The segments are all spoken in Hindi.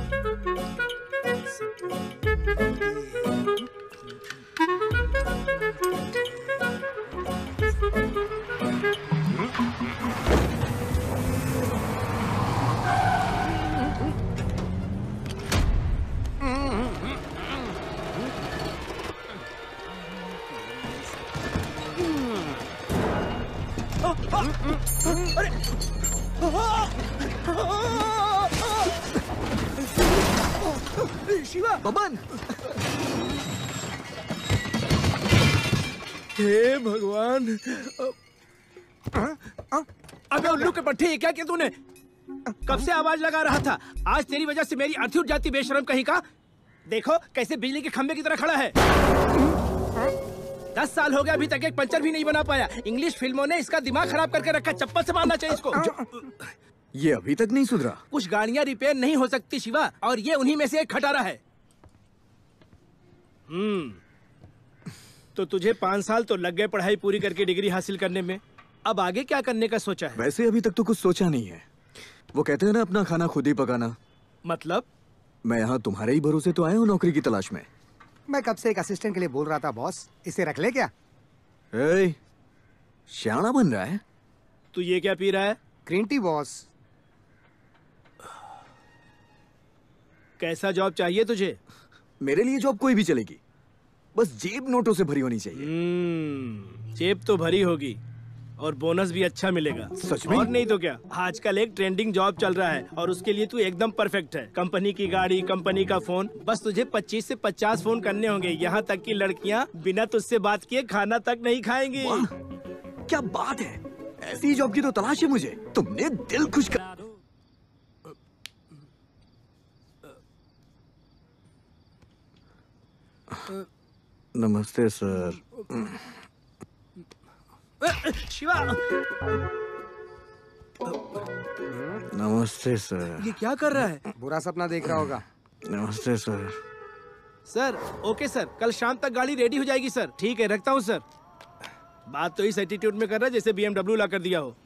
शिवा, बबन! हे भगवान! अबे उल्लू के पट्टे, ये क्या किया तूने? कब से आवाज लगा रहा था? आज तेरी वजह से मेरी अर्थी उठ जाती बेशरम कहीं का। देखो कैसे बिजली के खंभे की तरह खड़ा है। 10 साल हो गए अभी तक एक पंचर भी नहीं बना पाया। इंग्लिश फिल्मों ने इसका दिमाग खराब करके रखा। चप्पल से मारना चाहिए इसको। ये अभी तक नहीं सुधरा। कुछ गाड़ियां रिपेयर नहीं हो सकती शिवा, और ये उन्हीं में से एक खटारा है। तो तुझे 5 साल तो लग गए पढ़ाई पूरी करके डिग्री हासिल करने में। अब आगे क्या करने का सोचा है? वैसे अभी तक तो कुछ सोचा नहीं है। वो कहते हैं ना, अपना खाना खुद ही पकाना। मतलब? मैं यहाँ तुम्हारे ही भरोसे तो आया हूँ नौकरी की तलाश में। मैं कब से एक असिस्टेंट के लिए बोल रहा था बॉस, इसे रख ले क्या? श्याना बन रहा है। तू ये क्या पी रहा है? Green tea boss. कैसा जॉब चाहिए तुझे? मेरे लिए जॉब कोई भी चलेगी, बस जेब नोटों से भरी होनी चाहिए। जेब तो भरी होगी और बोनस भी अच्छा मिलेगा। सच में? और नहीं तो क्या, आजकल एक ट्रेंडिंग जॉब चल रहा है और उसके लिए तू एकदम परफेक्ट है। कंपनी की गाड़ी, कंपनी का फोन, बस तुझे 25 से 50 फोन करने होंगे। यहाँ तक कि लड़कियाँ बिना तुझसे बात किए खाना तक नहीं खाएंगी। क्या बात है! ऐसी जॉब की तो तलाश है मुझे। तुमने दिल खुश कर। नमस्ते सर। शिवा! नमस्ते सर। ये क्या कर रहा है? बुरा सपना देख रहा होगा। नमस्ते सर। सर, ओके सर, कल शाम तक गाड़ी रेडी हो जाएगी सर। ठीक है, रखता हूँ सर। बात तो इस एटीट्यूड में कर रहा है जैसे BMW ला कर दिया हो।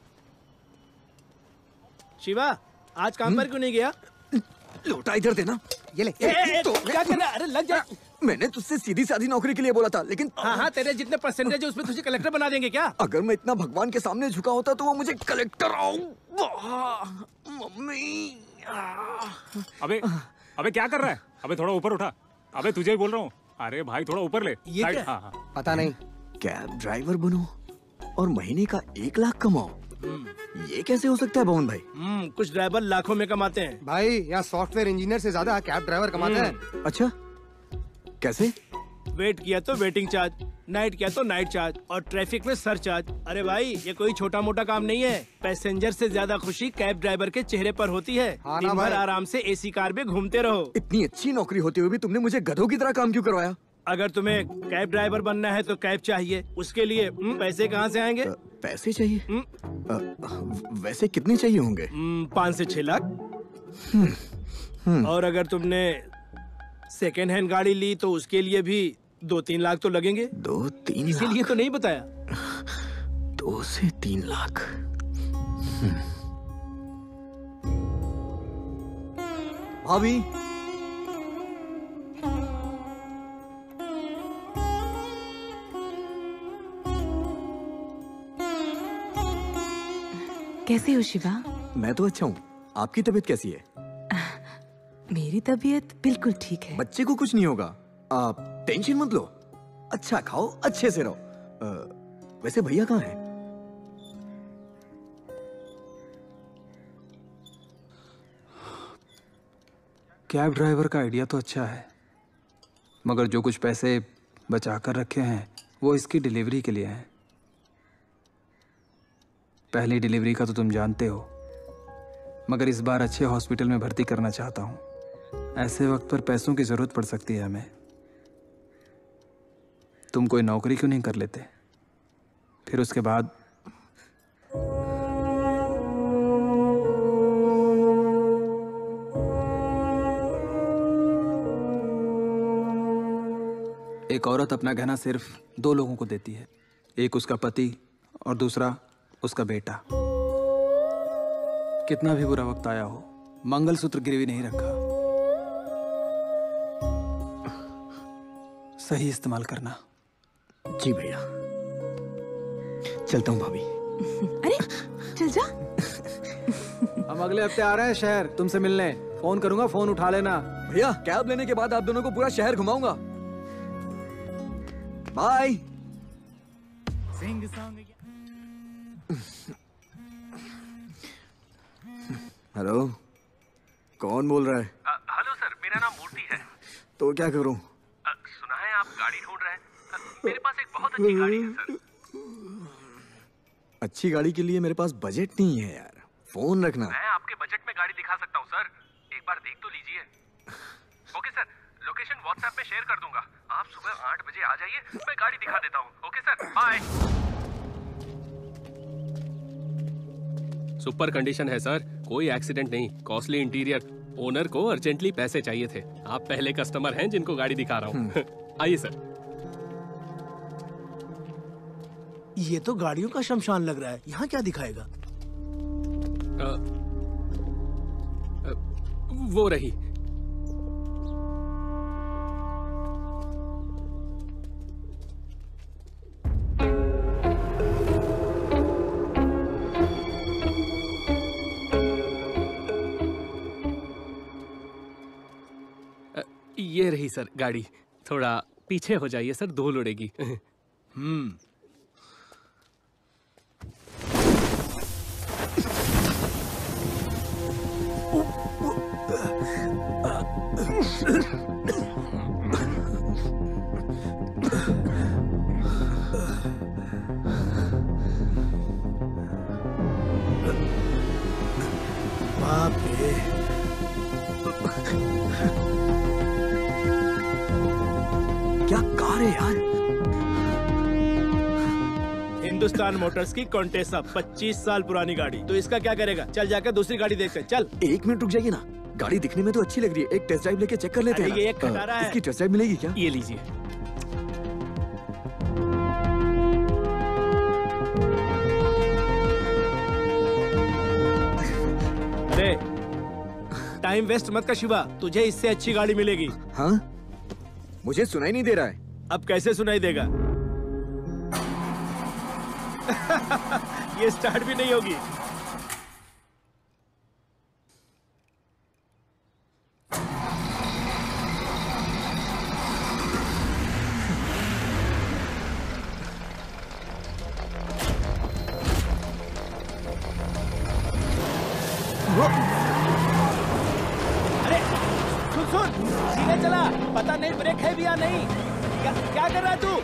शिवा, आज काम पर क्यों नहीं गया? लोटा इधर देना। ये ले। तो क्या कर रहा है? अरे लग जा। मैंने तुझसे सीधी साधी नौकरी के लिए बोला था, लेकिन हाँ, तेरे जितने परसेंटेज है उसमें तुझे कलेक्टर बना देंगे क्या? अगर मैं इतना भगवान के सामने झुका होता तो वो मुझे कलेक्टर मम्मी। अबे क्या कर रहा है? अबे थोड़ा ऊपर उठा। अबे तुझे ही बोल रहा हूँ। अरे भाई थोड़ा ऊपर ले। ये क्या? हाँ। पता नहीं। कैब ड्राइवर बनो और महीने का 1 लाख कमाओ, ये कैसे हो सकता है भवन भाई? कुछ ड्राइवर लाखों में कमाते हैं भाई। यहाँ सॉफ्टवेयर इंजीनियर से ज्यादा कैब ड्राइवर कमाते हैं। अच्छा, कैसे? वेट किया तो वेटिंग चार्ज, नाइट किया तो नाइट चार्ज, और ट्रैफिक में सर चार्ज। अरे भाई, ये कोई छोटा मोटा काम नहीं है। पैसेंजर से ज्यादा खुशी कैब ड्राइवर के चेहरे पर होती है। हाँ दिन भर आराम से AC कार में घूमते रहो। इतनी अच्छी नौकरी होते हुए भी तुमने मुझे गधों की तरह काम क्यों करवाया? अगर तुम्हें कैब ड्राइवर बनना है तो कैब चाहिए, उसके लिए पैसे कहाँ से आएंगे? पैसे चाहिए? वैसे कितने चाहिए होंगे? 5 से 6 लाख। और अगर तुमने सेकेंड हैंड गाड़ी ली तो उसके लिए भी 2-3 लाख तो लगेंगे। 2-3 लाख? इसीलिए तो नहीं बताया। 2 से 3 लाख। भाभी, कैसे हो शिवा? मैं तो अच्छा हूँ। आपकी तबीयत कैसी है? मेरी तबीयत बिल्कुल ठीक है। बच्चे को कुछ नहीं होगा, आप टेंशन मत लो। अच्छा खाओ, अच्छे से रहो। वैसे भैया कहाँ है? कैब ड्राइवर का आइडिया तो अच्छा है, मगर जो कुछ पैसे बचा कर रखे हैं वो इसकी डिलीवरी के लिए हैं। पहली डिलीवरी का तो तुम जानते हो, मगर इस बार अच्छे हॉस्पिटल में भर्ती करना चाहता हूँ। ऐसे वक्त पर पैसों की ज़रूरत पड़ सकती है हमें। तुम कोई नौकरी क्यों नहीं कर लेते? फिर उसके बाद एक औरत अपना गहना सिर्फ 2 लोगों को देती है, एक उसका पति और दूसरा उसका बेटा। कितना भी बुरा वक्त आया हो, मंगलसूत्र गिरवी नहीं रखा। सही इस्तेमाल करना। जी भैया, चलता हूँ भाभी। अरे चल जा। हम अगले हफ्ते आ रहे हैं शहर तुमसे मिलने। फोन करूंगा, फोन उठा लेना। भैया कैब लेने के बाद आप दोनों को पूरा शहर घुमाऊंगा। बाय। हेलो, कौन बोल रहा है? हेलो सर, मेरा नाम मूर्ति है। तो क्या करूं? सुना है आप गाड़ी ढूंढ रहे हैं। मेरे पास एक बहुत अच्छी गाड़ी है सर। अच्छी गाड़ी के लिए मेरे पास बजट नहीं है यार। फोन रखना। मैं आपके बजट में गाड़ी दिखा सकता हूँ सर, एक बार देख तो लीजिए। ओके सर, लोकेशन व्हाट्सएप पे शेयर कर दूंगा। आप सुबह 8 बजे आ जाइए, मैं गाड़ी दिखा देता हूँ। Okay sir, bye. Super condition है सर, कोई एक्सीडेंट नहीं, कॉस्टली इंटीरियर। ओनर को अर्जेंटली पैसे चाहिए थे। आप पहले कस्टमर हैं जिनको गाड़ी दिखा रहा हूँ। आइए सर। ये तो गाड़ियों का शमशान लग रहा है, यहाँ क्या दिखाएगा? वो रही। ये रही सर गाड़ी। थोड़ा पीछे हो जाइए सर, धूल उड़ेगी। बाप रे, क्या कार है यार? हिंदुस्तान मोटर्स की कॉन्टेसा, 25 साल पुरानी गाड़ी। तो इसका क्या करेगा? चल जाकर दूसरी गाड़ी देखते हैं, चल। 1 मिनट रुक जाइए ना, गाड़ी दिखने में तो अच्छी लग रही है। एक टेस्ट ड्राइव लेके चेक कर लेते हैं अरे ना। ये एक खटारा है। इसकी टेस्ट ड्राइव मिलेगी क्या? ये लीजिए। अरे टाइम वेस्ट मत कर शिवा, तुझे इससे अच्छी गाड़ी मिलेगी। हाँ, मुझे सुनाई नहीं दे रहा है। अब कैसे सुनाई देगा? ये स्टार्ट भी नहीं होगी। अरे सुन सुन, सीधे चला, पता नहीं ब्रेक है भी या नहीं। क्या कर रहा है तू?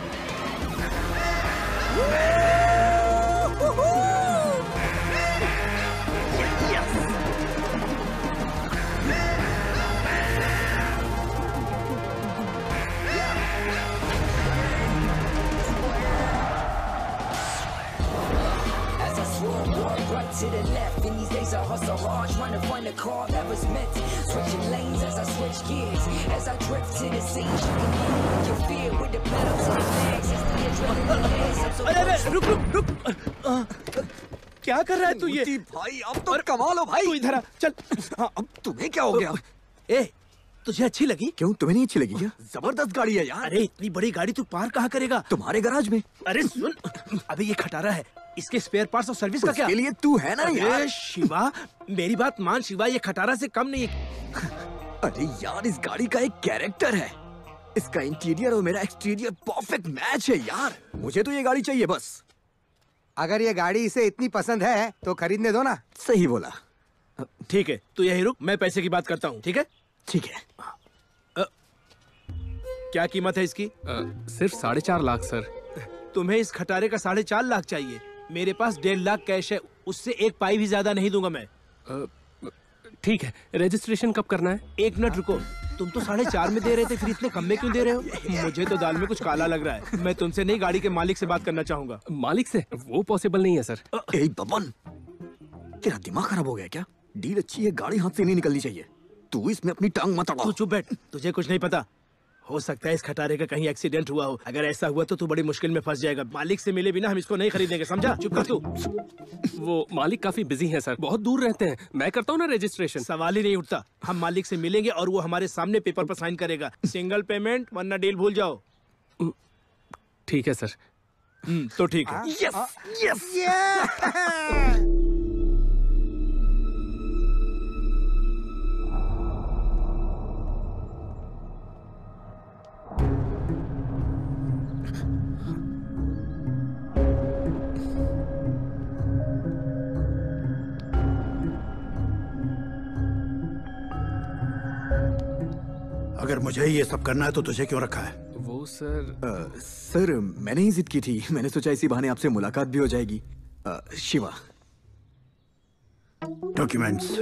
To the left, in these days I hustle hard, trying to find a car that was meant. Switching lanes as I switch gears, as I drift to the scene. You can feel with the pedal to the legs, it's the adrenaline dance. I'm so अरे रुक रुक रुक, क्या कर रहा है तू? ये भाई अब तो कमाल हो भाई। तू इधर आ, चल। हाँ, अब तुम्हें क्या हो गया? ए, तुझे अच्छी लगी? क्यों, तुम्हें नहीं अच्छी लगी क्या? जबरदस्त गाड़ी है यार। अरे इतनी बड़ी गाड़ी तू पार कहाँ करेगा? तुम्हारे गैराज में। अरे सुन, अबे ये खटारा है, इसके स्पेयर पार्ट्स और सर्विस का क्या? उसके लिए तू है ना यार। अरे शिवा, मेरी बात मान शिवा, ये खटारा से कम नहीं है। अरे यार, इस गाड़ी का एक कैरेक्टर है। इसका इंटीरियर और मेरा एक्सटीरियर परफेक्ट मैच है यार। मुझे तो ये गाड़ी चाहिए बस। अगर ये गाड़ी इसे इतनी पसंद है तो खरीदने दो ना। सही बोला। ठीक है, तू यही रुक, मैं पैसे की बात करता हूँ। ठीक है? ठीक है। क्या कीमत है इसकी? सिर्फ 4.5 लाख सर। तुम्हें इस खटारे का 4.5 लाख चाहिए? मेरे पास 1.5 लाख कैश है, उससे एक पाई भी ज्यादा नहीं दूंगा मैं। ठीक है, रजिस्ट्रेशन कब करना है? 1 मिनट रुको, तुम तो 4.5 में दे रहे थे, फिर इतने कम में क्यों दे रहे हो? मुझे तो दाल में कुछ काला लग रहा है। मैं तुमसे नहीं, गाड़ी के मालिक से बात करना चाहूंगा। मालिक से? वो पॉसिबल नहीं है सर। ए बबन, तेरा दिमाग खराब हो गया क्या? डील अच्छी है, गाड़ी हाथ से नहीं निकलनी चाहिए। तू इसमें अपनी टांग मत अड़ा। तू चुप बैठ, तुझे कुछ नहीं पता। हो सकता है इस खटारे का कहीं एक्सीडेंट हुआ हो। अगर ऐसा हुआ तो तू बड़ी मुश्किल में फंस जाएगा। मालिक से मिले बिना हम इसको नहीं खरीदेंगे, समझा? चुप कर तू। वो मालिक काफी बिजी हैं सर, बहुत दूर रहते हैं। मैं करता हूँ ना रजिस्ट्रेशन। सवाल ही नहीं उठता। हम मालिक से मिलेंगे और वो हमारे सामने पेपर पर साइन करेगा। सिंगल पेमेंट, वरना डील भूल जाओ। ठीक है सर। तो ठीक है। Yes yes. अगर मुझे ये सब करना है तो तुझे क्यों रखा है? वो सर सर मैंने ही जिद की थी। मैंने सोचा इसी बहाने आपसे मुलाकात भी हो जाएगी। शिवा, डॉक्यूमेंट्स।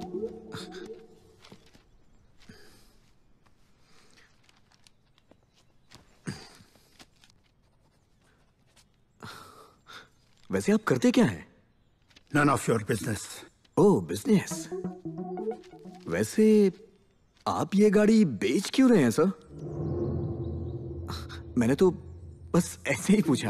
वैसे आप करते क्या हैं? None of your business. Oh business. वैसे आप ये गाड़ी बेच क्यों रहे हैं सर? मैंने तो बस ऐसे ही पूछा।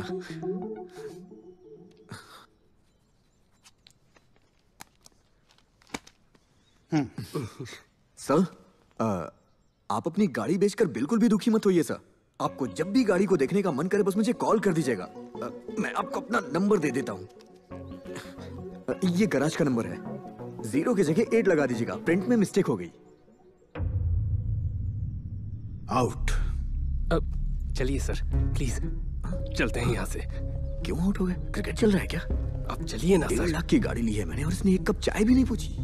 सर आप अपनी गाड़ी बेचकर बिल्कुल भी दुखी मत होइए सर। आपको जब भी गाड़ी को देखने का मन करे बस मुझे कॉल कर दीजिएगा। मैं आपको अपना नंबर दे देता हूं। ये गैराज का नंबर है। 0 की जगह 8 लगा दीजिएगा, प्रिंट में मिस्टेक हो गई। आउट। चलिए सर प्लीज, चलते हैं यहाँ से। क्यों आउट हो गए? क्रिकेट चल रहा है क्या? अब चलिए ना सर। 1.5 लाख की गाड़ी ली है मैंने और इसने 1 कप चाय भी नहीं पूछी।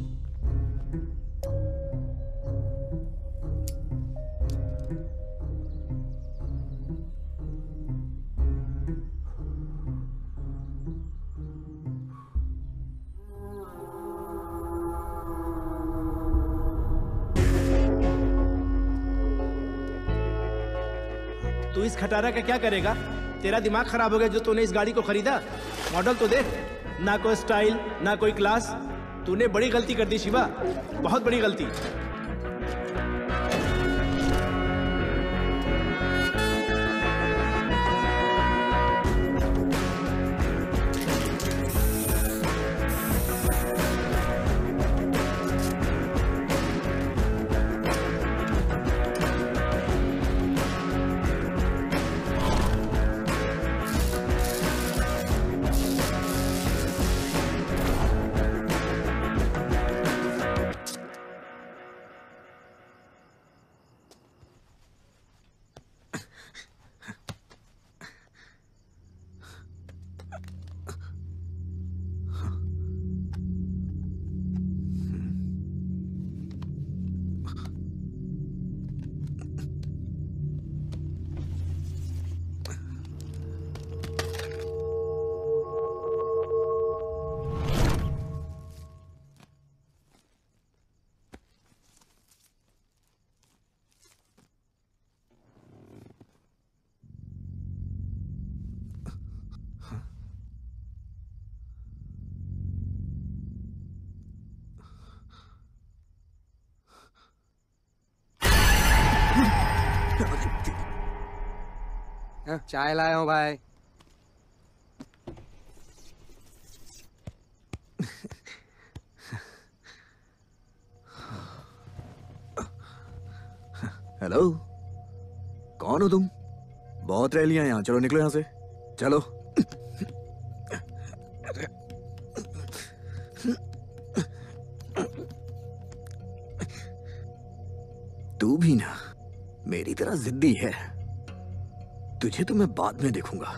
तू इस खटारा का क्या करेगा? तेरा दिमाग खराब हो गया जो तूने इस गाड़ी को खरीदा। मॉडल तो देख, ना कोई स्टाइल ना कोई क्लास। तूने बड़ी गलती कर दी शिवा, बहुत बड़ी गलती। चाय लाया हूँ भाई। हेलो, कौन हो तुम? बहुत रैलियां यहाँ, चलो निकलो यहाँ से, चलो। तू भी ना मेरी तरह जिद्दी है। तुझे तो मैं बाद में देखूंगा।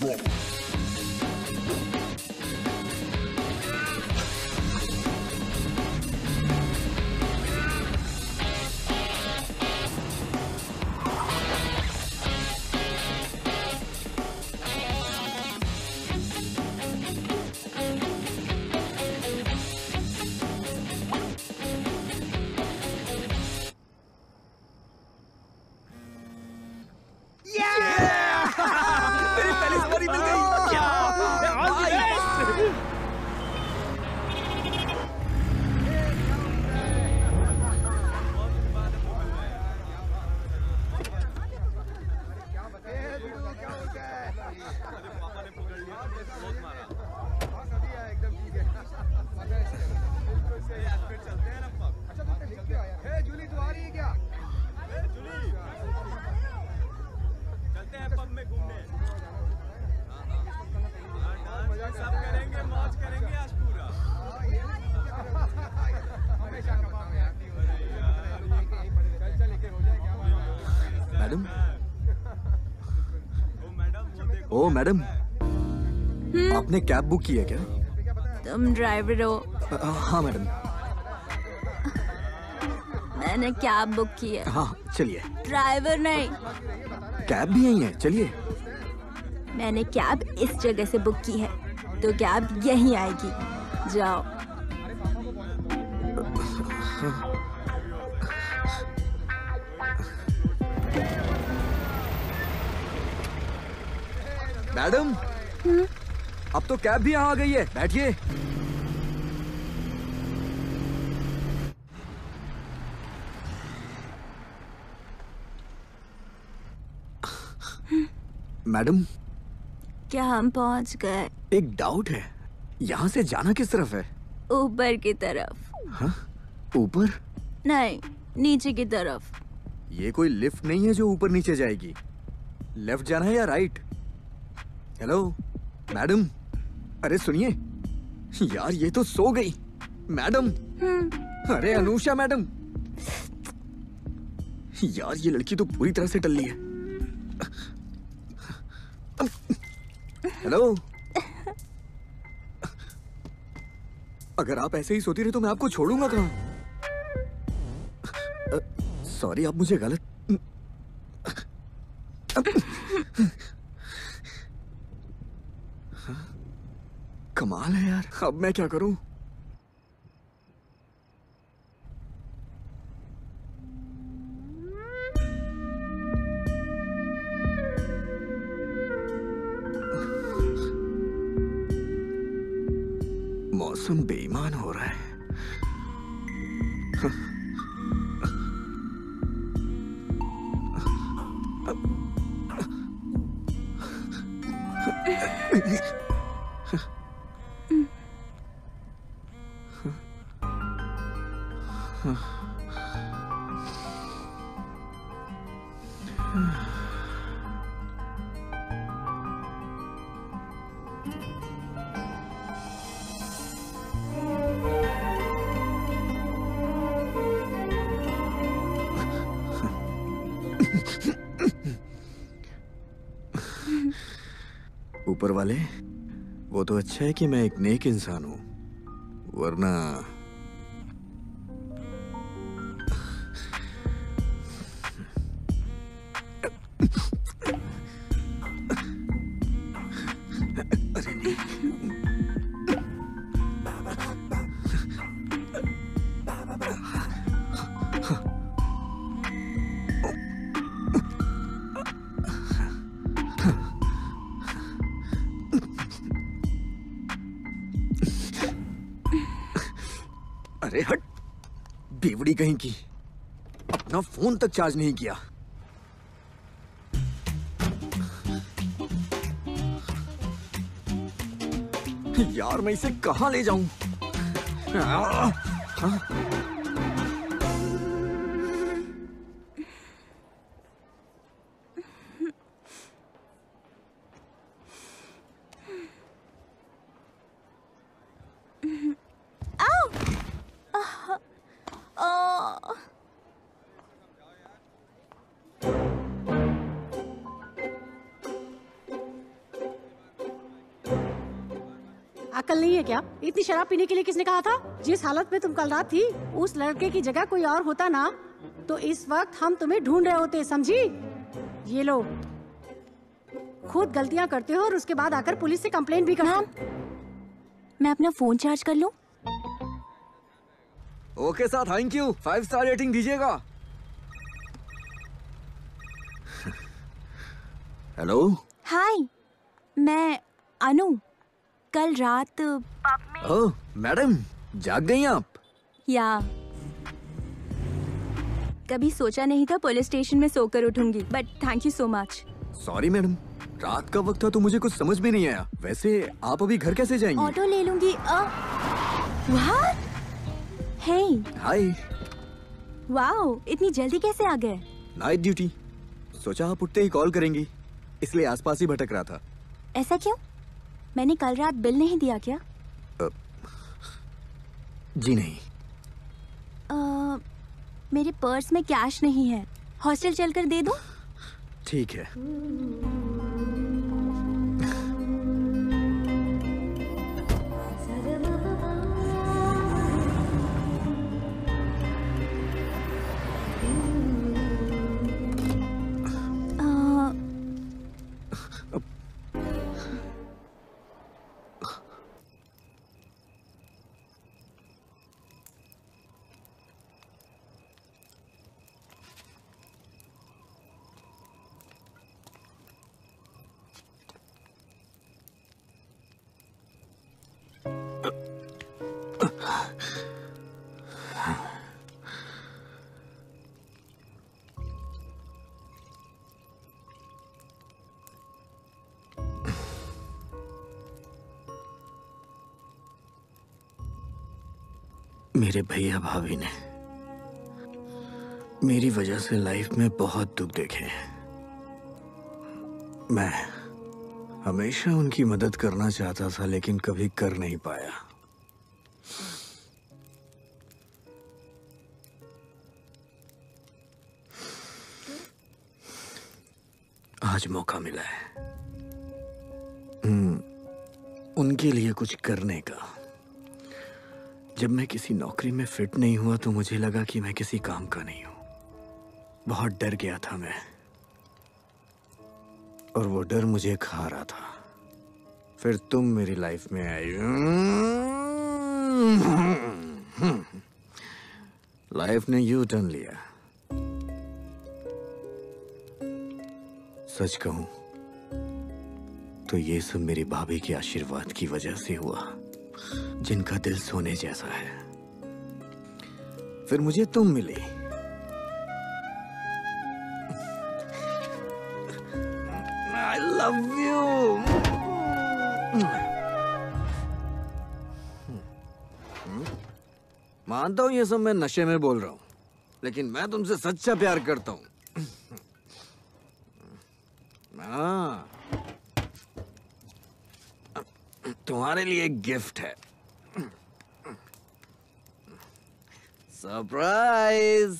मेरी पहली सवारी मिल गई। जूली तू आ रही है क्या? चलते हैं पब में घूमने। सब करेंगे, मौज करेंगे आज पूरा। मैडम, ओ मैडम, आपने कैब बुक की है क्या? तुम ड्राइवर हो? हाँ मैडम। मैंने कैब बुक की है। हाँ चलिए। ड्राइवर नहीं। कैब भी यही है, चलिए। मैंने कैब इस जगह से बुक की है, तो कैब यहीं आएगी। जाओ। मैडम, अब तो कैब भी यहाँ आ गई है, बैठिए। मैडम, क्या हम पहुंच गए? एक डाउट है, यहाँ से जाना किस तरफ है? ऊपर की तरफ। हाँ? ऊपर? नहीं, नीचे की तरफ। ये कोई लिफ्ट नहीं है जो ऊपर नीचे जाएगी। लेफ्ट जाना है या राइट? हेलो मैडम, अरे सुनिए यार, ये तो सो गई। मैडम, अरे अनुषा मैडम, यार ये लड़की तो पूरी तरह से टल्ली है। हेलो, अगर आप ऐसे ही सोती रहे तो मैं आपको छोड़ूंगा कहाँ? सॉरी, आप मुझे गलत। कमाल है यार, अब मैं क्या करूं? मौसम बेईमान हो रहा है। ऊपर वाले, वो तो अच्छा है कि मैं एक नेक इंसान हूं, वरना अरे नहीं। अरे हट, बेवड़ी कहीं की, अपना फोन तक चार्ज नहीं किया। यार मैं इसे कहां ले जाऊं? अकल नहीं है क्या? इतनी शराब पीने के लिए किसने कहा था? जिस हालत में तुम कल रात थी, उस लड़के की जगह कोई और होता ना, तो इस वक्त हम तुम्हें ढूंढ रहे होते, समझी? ये लो, खुद गलतियां करते हो और उसके बाद आकर पुलिस से कंप्लेंट भी करते। मैं अपना फोन चार्ज कर लूं? Okay sir, thank you. 5 star rating दीजिएगा। हेलो। हाय, मैं अनु। कल रात ओह मैडम, जाग गई आप? या कभी सोचा नहीं था पुलिस स्टेशन में सोकर उठूंगी, but thank you so much. Sorry madam, रात का वक्त था तो मुझे कुछ समझ में नहीं आया। वैसे आप अभी घर कैसे जाएंगी? ऑटो ले लूंगी। व्हाट? Hey hi. वाओ, इतनी जल्दी कैसे आ गए? नाइट ड्यूटी, सोचा आप उठते ही कॉल करेंगी, इसलिए आसपास ही भटक रहा था। ऐसा क्यों? मैंने कल रात बिल नहीं दिया क्या? जी नहीं। मेरे पर्स में कैश नहीं है, हॉस्टल चलकर दे दूं? ठीक है। मेरे भैया भाभी ने मेरी वजह से लाइफ में बहुत दुख देखे हैं। मैं हमेशा उनकी मदद करना चाहता था, लेकिन कभी कर नहीं पाया। आज मौका मिला है उनके लिए कुछ करने का। जब मैं किसी नौकरी में फिट नहीं हुआ तो मुझे लगा कि मैं किसी काम का नहीं हूं। बहुत डर गया था मैं, और वो डर मुझे खा रहा था। फिर तुम मेरी लाइफ में आई। लाइफ ने यू टर्न लिया। सच कहूं तो ये सब मेरी भाभी के आशीर्वाद की वजह से हुआ, जिनका दिल सोने जैसा है। फिर मुझे तुम मिली। I love you। मानता हूं ये सब मैं नशे में बोल रहा हूं, लेकिन मैं तुमसे सच्चा प्यार करता हूं। हाँ, तुम्हारे लिए एक गिफ्ट है। सरप्राइज।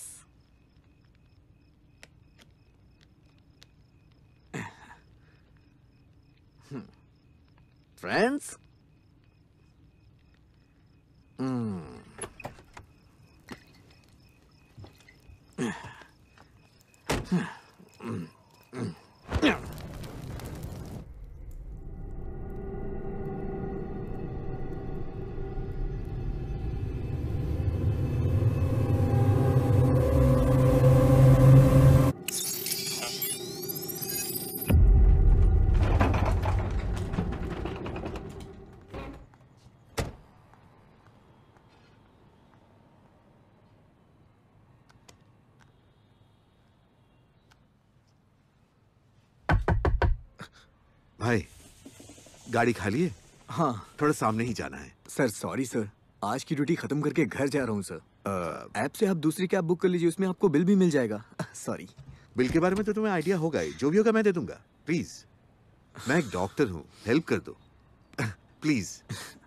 फ्रेंड्स, भाई, गाड़ी खाली है? हाँ, थोड़ा सामने ही जाना है। सर सॉरी सर, आज की ड्यूटी खत्म करके घर जा रहा हूँ सर। ऐप से आप दूसरी कैब बुक कर लीजिए, उसमें आपको बिल भी मिल जाएगा। सॉरी। बिल के बारे में तो तुम्हें आइडिया होगा ही, जो भी होगा मैं दे दूंगा। प्लीज, मैं एक डॉक्टर हूँ, हेल्प कर दो प्लीज।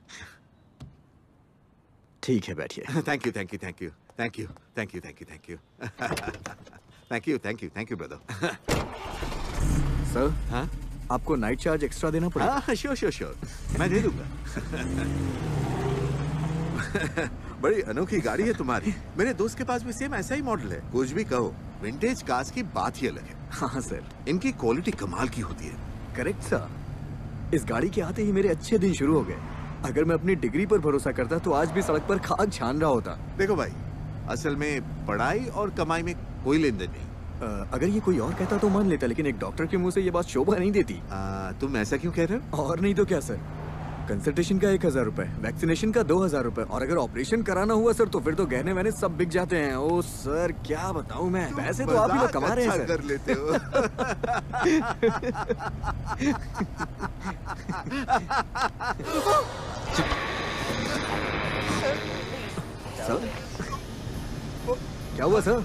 ठीक है, बैठिए। Thank you thank you thank you thank you thank you thank you thank you thank you thank you thank you brother. Sir, हाँ, आपको नाइट चार्ज एक्स्ट्रा देना पड़ेगा। हाँ श्योर श्योर श्योर, मैं दे दूंगा। बड़ी अनोखी गाड़ी है तुम्हारी। मेरे दोस्त के पास भी सेम ऐसा ही मॉडल है। कुछ भी कहो, विंटेज कार्स की बात ही अलग है। हाँ सर, इनकी क्वालिटी कमाल की होती है। Correct sir. इस गाड़ी के आते ही मेरे अच्छे दिन शुरू हो गए। अगर मैं अपनी डिग्री पर भरोसा करता तो आज भी सड़क पर खाक छान रहा होता। देखो भाई, असल में पढ़ाई और कमाई में कोई लेन देन नहीं। अगर ये कोई और कहता तो मान लेता, लेकिन एक डॉक्टर के मुंह से ये बात शोभा नहीं देती। तुम ऐसा क्यों कह रहे हो? और नहीं तो क्या सर, कंसल्टेशन का 1000 रुपए, वैक्सीनेशन का 2000 रुपए, और अगर ऑपरेशन कराना हुआ सर तो फिर तो गहने वहने सब बिक जाते हैं। ओ सर क्या बताऊं मैं, पैसे तो आप ही लोग कमा रहे हैं सर। कर लेते हो। सर क्या हुआ सर?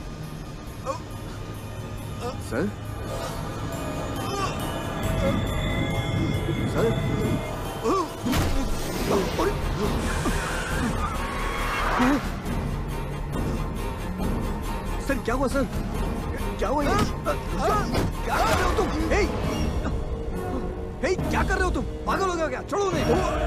सर सर सर क्या हुआ सर? क्या हुआ? क्या कर रहे हो तुम? हे क्या कर रहे हो तुम? पागल हो गए क्या? छोड़ो नहीं।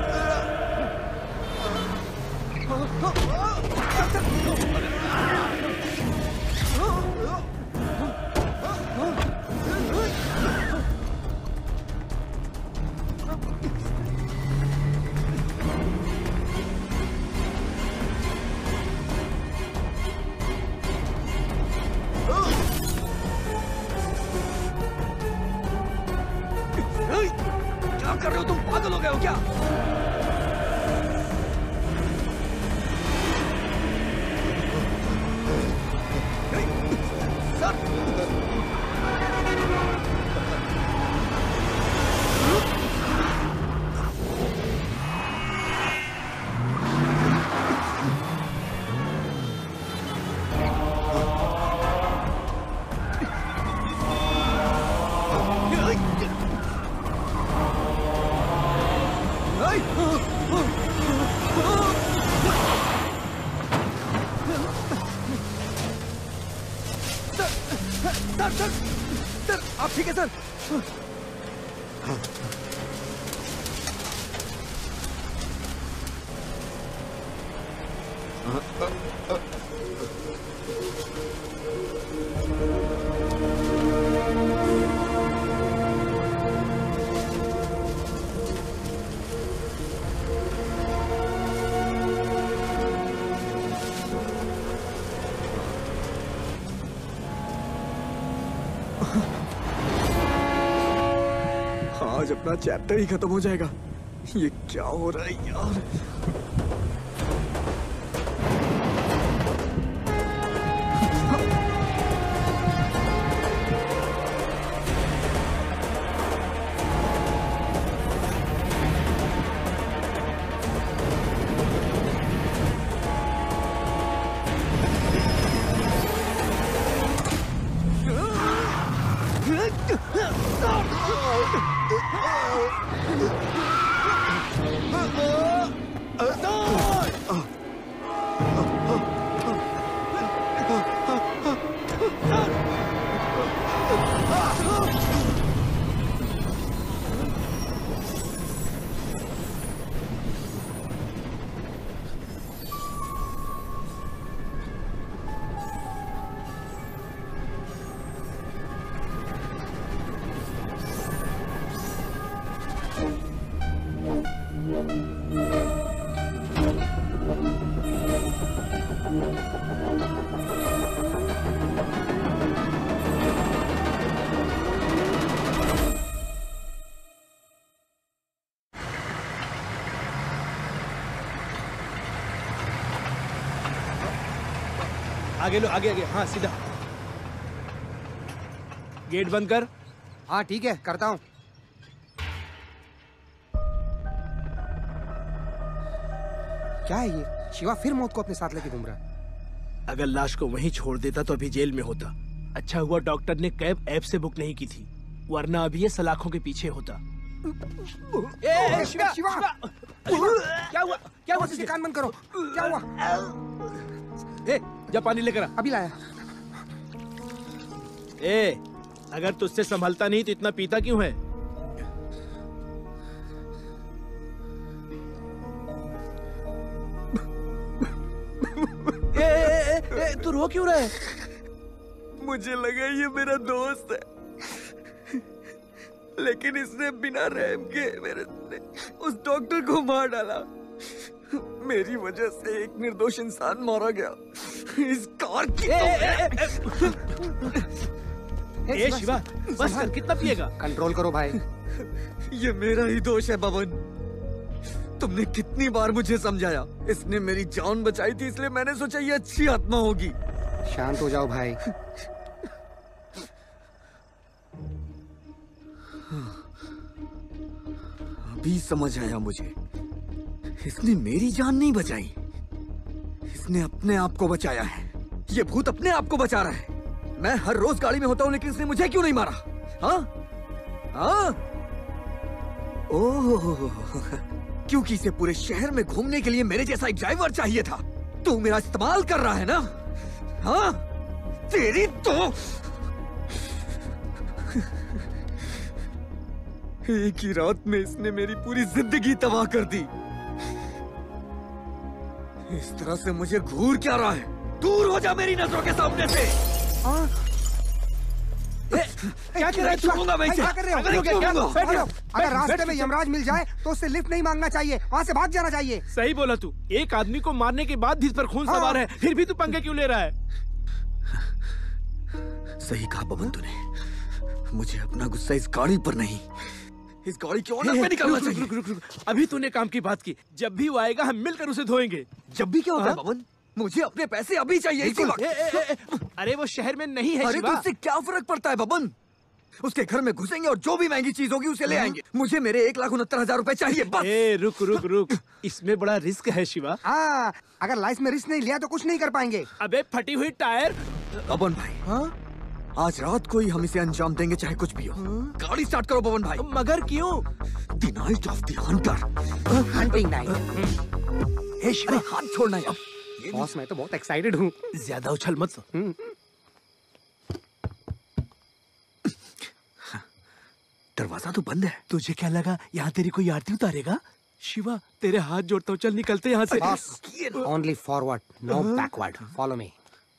क्या कर रहे हो तुम? पागल हो गए हो क्या? सर आप ठीक है सर? आज अपना चैप्टर ही खत्म हो जाएगा। ये क्या हो रहा है यार? आगे लो, आगे आगे। हाँ सीधा। गेट बंद कर। हाँ ठीक है, करता हूँ। क्या है ये? शिवा फिर मौत को अपने साथ लेके घूम रहा है। अगर लाश को वहीं छोड़ देता तो अभी जेल में होता। अच्छा हुआ डॉक्टर ने कैब ऐप से बुक नहीं की थी, वरना अभी ये सलाखों के पीछे होता। शिवा, शिवा! क्या हुआ? क्या हुआ? कान बंद करो। क्या हुआ? जा पानी लेकर आ। अभी लाया। अगर तुझसे संभलता नहीं तो इतना पीता क्यों है? तू रो क्यों रहा है? मुझे लगा ये मेरा दोस्त है, लेकिन इसने बिना रहम के मेरे उस डॉक्टर को मार डाला। मेरी वजह से एक निर्दोष इंसान मारा गया। इस कार की ए शिवा, बस कर, कितना पिएगा? कंट्रोल करो भाई। ये मेरा ही दोष है बबन। तुमने कितनी बार मुझे समझाया। इसने मेरी जान बचाई थी, इसलिए मैंने सोचा ये अच्छी आत्मा होगी। शांत हो जाओ भाई। अभी समझ आया मुझे। इसने मेरी जान नहीं बचाई, इसने अपने आप को बचाया है। ये भूत अपने आप को बचा रहा है। मैं हर रोज गाड़ी में होता हूँ, लेकिन इसने मुझे क्यों नहीं मारा? हाँ हाँ, ओह, क्योंकि इसे पूरे शहर में घूमने के लिए मेरे जैसा एक ड्राइवर चाहिए था। तू मेरा इस्तेमाल कर रहा है ना? हाँ, तेरी तो एक ही रात में इसने मेरी पूरी जिंदगी तबाह कर दी। इस तरह से मुझे घूर क्या रहा है? दूर हो जा मेरी नजरों के सामने से। क्या कर रहे हो? अगर रास्ते में यमराज मिल जाए तो उससे लिफ्ट नहीं मांगना चाहिए, वहाँ से भाग जाना चाहिए। सही बोला तू। एक आदमी को मारने के बाद भी इस पर खून सवार है, फिर भी तू पंगे क्यों ले रहा है? सही कहा पवन तूने। मुझे अपना गुस्सा इस गाड़ी पर नहीं, इस गाड़ी के ओनर पे निकलना चाहिए। रुक रुक रुक, अभी तूने काम की बात की। जब भी वो आएगा हम मिलकर उसे धोएंगे। जब भी क्या होता है पवन? मुझे अपने पैसे अभी चाहिए, इसी वक्त। अरे वो शहर में नहीं है। अरे तो उससे क्या फर्क पड़ता है बबन? उसके घर में घुसेंगे और जो भी महंगी चीज होगी उसे ले आएंगे। मुझे मेरे 1,69,000 रुपए चाहिए बस। रुक रुक रुक, इसमें बड़ा रिस्क है शिवा। हाँ, अगर लाइफ में रिस्क नहीं लिया तो कुछ नहीं कर पाएंगे। अबे फटी हुई टायर। बबन भाई, हाँ? आज रात को ही हम इसे अंजाम देंगे, चाहे कुछ भी हो। गाड़ी स्टार्ट करो बबन भाई। मगर क्यों? The night of the hunter. Hunting night. Hey Shiva, हाथ छोड़ना यार। बॉस, मैं तो बहुत एक्साइटेड हूँ। ज्यादा उछल मत। दरवाजा तो बंद है। तुझे क्या लगा यहाँ तेरी कोई आरती उतारेगा? शिवा, तेरे हाथ जोड़ता हूँ, चल निकलते यहाँ से। Only forward, no backward. Follow me.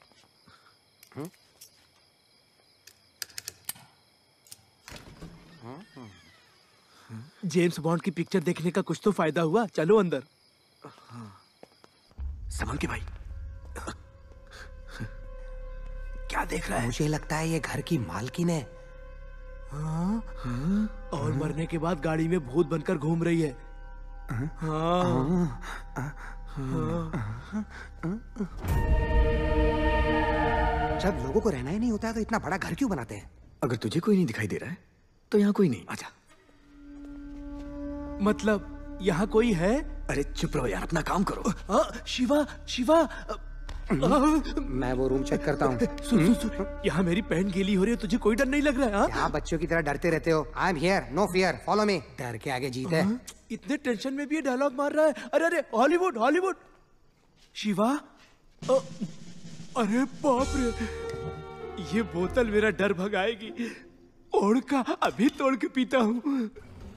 James Bond की पिक्चर देखने का कुछ तो फायदा हुआ। चलो अंदर। संभल के भाई। क्या देख रहा है? मुझे लगता है ये घर की मालकिन है। और मरने के बाद गाड़ी में भूत बनकर घूम रही है। जब लोगों को रहना ही नहीं होता है तो इतना बड़ा घर क्यों बनाते हैं? अगर तुझे कोई नहीं दिखाई दे रहा है तो यहाँ कोई नहीं। आजा। मतलब यहाँ कोई है? अरे चुप रहो यार, अपना काम करो। शिवा शिवा, मैं वो रूम चेक करता हूँ। सुन सुन सुन, यहाँ मेरी पैंट गीली हो रही है, तुझे कोई डर नहीं लग रहा है? यहाँ बच्चों की तरह डरते रहते हो। I am here, no fear, follow me. डर के आगे जीत है। इतने टेंशन में भी ये डायलॉग मार रहा है। अरे अरे, हॉलीवुड हॉलीवुड। शिवा, अरे बाप रे, ये बोतल मेरा डर भगाएगी। ओढ़ का अभी तोड़ के पीता हूँ।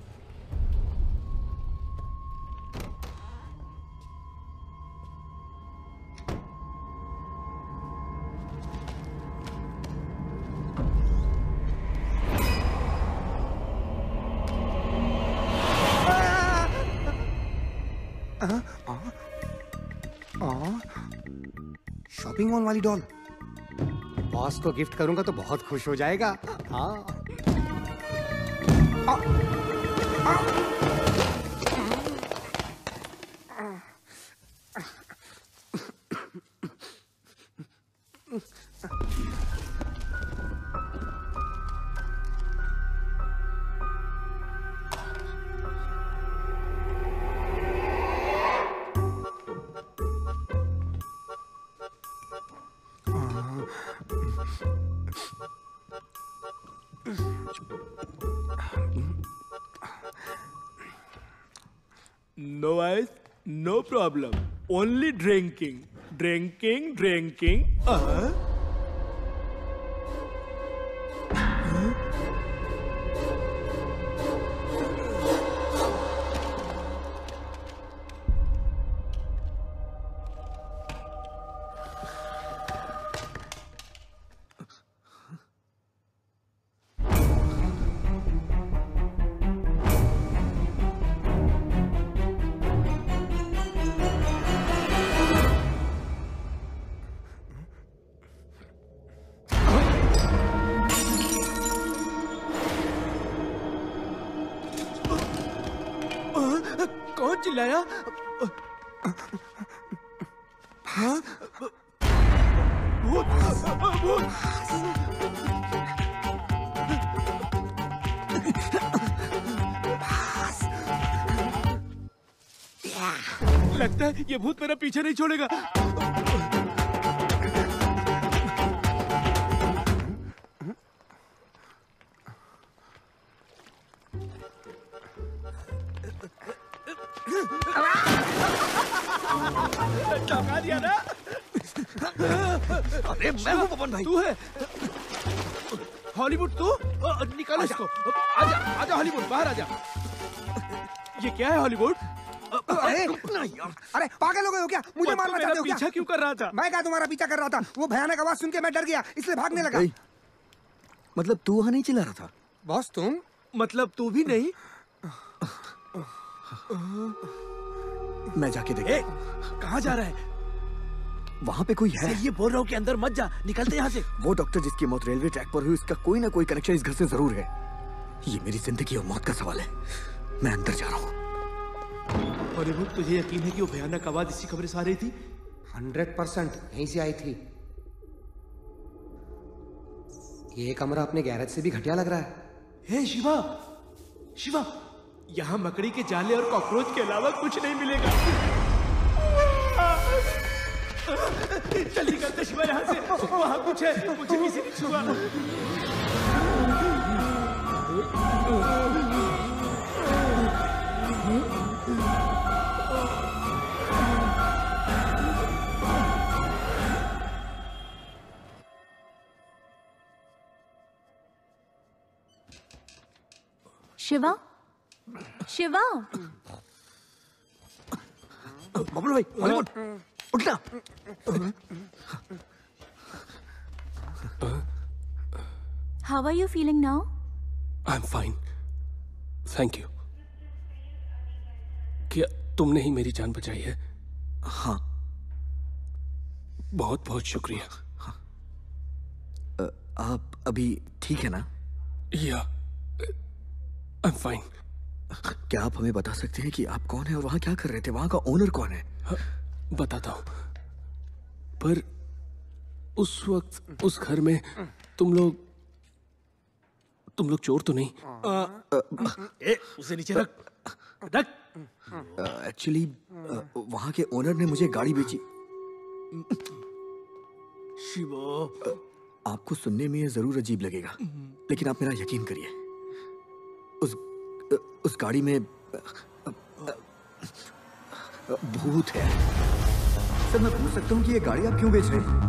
शॉपिंग मॉल वाली डॉल बॉस को गिफ्ट करूंगा तो बहुत खुश हो जाएगा। हाँ। No ice, no problem. Only drinking. Drinking, drinking. कौन चिल्लाया? हाँ? भूत! भूत! लगता है ये भूत मेरा पीछे नहीं छोड़ेगा। चौंका दिया ना? अरे मैं हूँ पवन भाई। तू है हॉलीवुड? तू निकाल इसको। आजा आजा हॉलीवुड, बाहर आजा। ये क्या है हॉलीवुड? अरे पागल हो गए हो क्या? मुझे मारना चाहते हो क्या? पीछा क्यों कर रहा था? मैं क्या तुम्हारा पीछा कर रहा था? वो भयानक आवाज सुन के मैं डर गया, इसलिए भागने लगा। मतलब तू वहाँ नहीं चिल्ला रहा था? बॉस तुम? मतलब तू भी नहीं? मैं जाके देख। कहाँ जा रहा है? वहाँ पे कोई है? ये बोल रहा हूँ कि अंदर मत जा, निकलते यहाँ से। वो डॉक्टर जिसकी मौत रेलवे ट्रैक पर हुई, उसका कोई ना कोई कनेक्शन इस घर से जरूर है। ये मेरी जिंदगी और मौत का सवाल है। मैं अंदर जा रहा हूँ। हॉलीवुड, तुझे यकीन है कि वो भयानक आवाज इसी कमरे से आ रही थी? 100% यहीं से आई थी। ये कमरा अपने गैरेज से भी घटिया लग रहा है। हे शिवा, शिवा, यहाँ मकड़ी के जाले और कॉकरोच के अलावा कुछ नहीं मिलेगा। जल्दी करते शिवा यहाँ से, वहाँ कुछ है, मुझे किसी ने छुआ। शिवा, शिवा। बबलू भाई, हॉलीवुड, उठना। How are you feeling now? I'm fine. Thank you. क्या तुमने ही मेरी जान बचाई है? हाँ। बहुत बहुत शुक्रिया। हाँ। आप अभी ठीक है ना? या I'm fine. क्या आप हमें बता सकते हैं कि आप कौन हैं और वहाँ क्या कर रहे थे? वहाँ का ओनर कौन है? हाँ, बताता हूँ। पर उस वक्त उस घर में तुम लोग चोर तो नहीं? उसे नीचे रख। रख। एक्चुअली वहाँ के ओनर ने मुझे गाड़ी बेची। शिवा, आपको सुनने में ये जरूर अजीब लगेगा, लेकिन आप मेरा यकीन करिए, उस गाड़ी में भूत है। सर, मैं पूछ सकता हूँ कि ये गाड़ी आप क्यों बेच रहे हैं?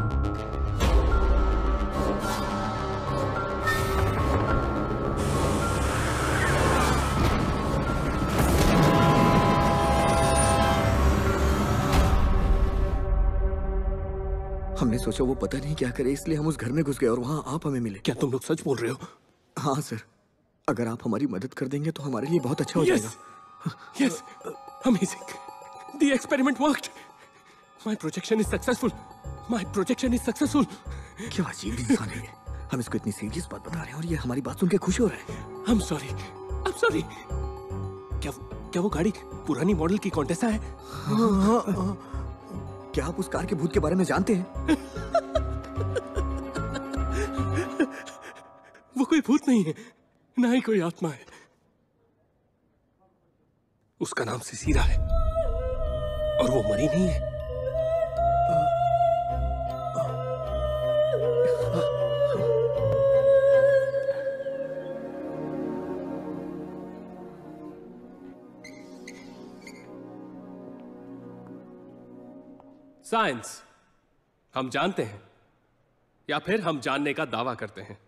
हमने सोचा वो पता नहीं क्या करे, इसलिए हम उस घर में घुस गए और वहाँ आप हमें मिले। क्या तुम लोग सच बोल रहे हो? हाँ सर, अगर आप हमारी मदद कर देंगे तो हमारे लिए बहुत अच्छा हो जाएगा। Yes, amazing. The experiment worked. My projection is successful. My projection is successful. क्या अजीब इंसान है ये। हम इसको इतनी सीरियस बात बता रहे हैं और ये हमारी बात सुन के खुश हो रहा है। I'm sorry. I'm sorry. क्या वो गाड़ी पुरानी मॉडल की कॉन्टेसा है? हाँ। क्या आप उस कार के भूत के बारे में जानते हैं? वो कोई भूत नहीं है, ना ही कोई आत्मा है। उसका नाम सिसीरा है और वो मरी नहीं है। साइंस हम जानते हैं या फिर हम जानने का दावा करते हैं।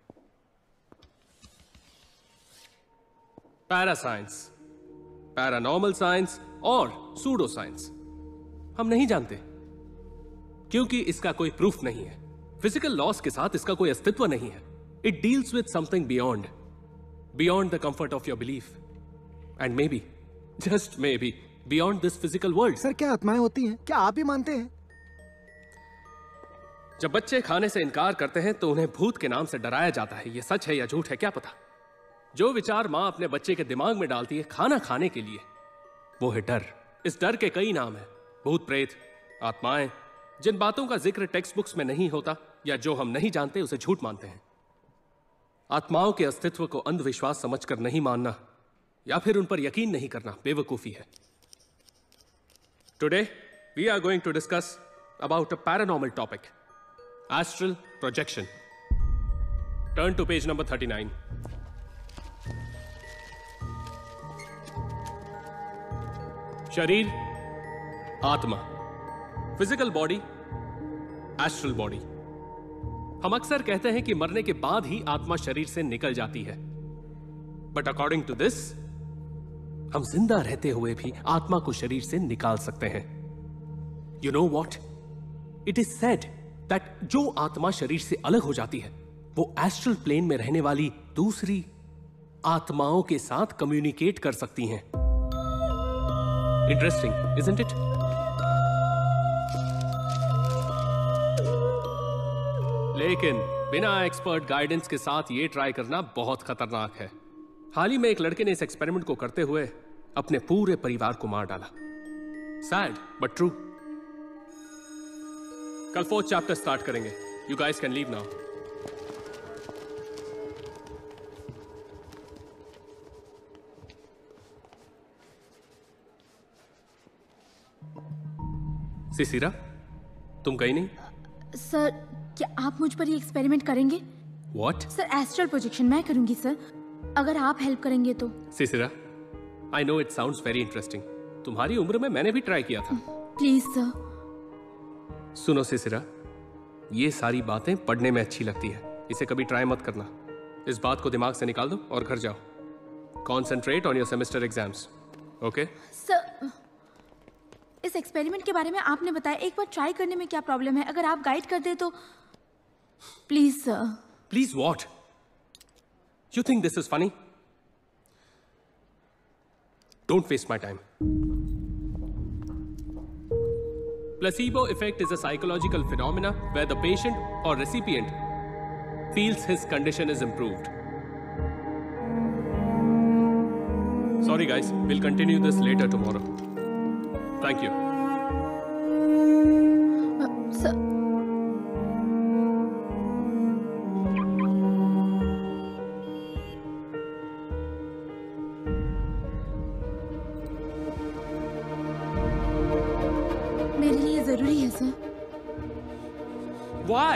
पैरासाइंस, पैरानॉर्मल साइंस और सूडो साइंस हम नहीं जानते क्योंकि इसका कोई प्रूफ नहीं है। फिजिकल लॉस के साथ इसका कोई अस्तित्व नहीं है। It deals with something beyond the comfort of your belief and maybe, just maybe, beyond this physical world. Sir, क्या आत्माएं होती हैं? क्या आप ही मानते हैं? जब बच्चे खाने से इनकार करते हैं तो उन्हें भूत के नाम से डराया जाता है। यह सच है या झूठ है क्या पता। जो विचार मां अपने बच्चे के दिमाग में डालती है खाना खाने के लिए, वो है डर। इस डर के कई नाम हैं, भूत प्रेत, आत्माएं, जिन बातों का जिक्र टेक्स्ट बुक्स में नहीं होता या जो हम नहीं जानते उसे झूठ मानते हैं। आत्माओं के अस्तित्व को अंधविश्वास समझकर नहीं मानना या फिर उन पर यकीन नहीं करना बेवकूफी है। Today we are going to discuss about a paranormal topic, astral projection. Turn to page number 39। शरीर, आत्मा, फिजिकल बॉडी, एस्ट्रल बॉडी। हम अक्सर कहते हैं कि मरने के बाद ही आत्मा शरीर से निकल जाती है, बट अकॉर्डिंग टू दिस हम जिंदा रहते हुए भी आत्मा को शरीर से निकाल सकते हैं। You know what, it is said that जो आत्मा शरीर से अलग हो जाती है वो एस्ट्रल प्लेन में रहने वाली दूसरी आत्माओं के साथ कम्युनिकेट कर सकती हैं। Interesting, isn't it? लेकिन बिना एक्सपर्ट गाइडेंस के साथ ये ट्राई करना बहुत खतरनाक है। हाल ही में एक लड़के ने इस एक्सपेरिमेंट को करते हुए अपने पूरे परिवार को मार डाला। Sad but true. कल 4th चैप्टर स्टार्ट करेंगे। You guys can leave now. Sisira, तुम गई नहीं? सर, क्या आप मुझ पर ये एक्सपेरिमेंट करेंगे? What? सर, एस्ट्रल प्रोजेक्शन मैं करूंगी सर, अगर आप हेल्प करेंगे तो। Sisira, I know it sounds very interesting. तुम्हारी उम्र में मैंने भी ट्राई किया था। Please sir. सुनो सिसिरा, ये सारी बातें पढ़ने में अच्छी लगती है, इसे कभी ट्राई मत करना। इस बात को दिमाग से निकाल दो और घर जाओ। Concentrate on your semester exams. Okay? Sir, इस एक्सपेरिमेंट के बारे में आपने बताया, एक बार ट्राई करने में क्या प्रॉब्लम है? अगर आप गाइड कर दे तो please sir. Please what? You think this is funny? Don't waste my time. Placebo effect is a psychological phenomena where the patient or recipient feels his condition is improved. Sorry guys, we'll continue this later tomorrow. Thank you. Sir. मेरे लिए जरूरी है सर। Why?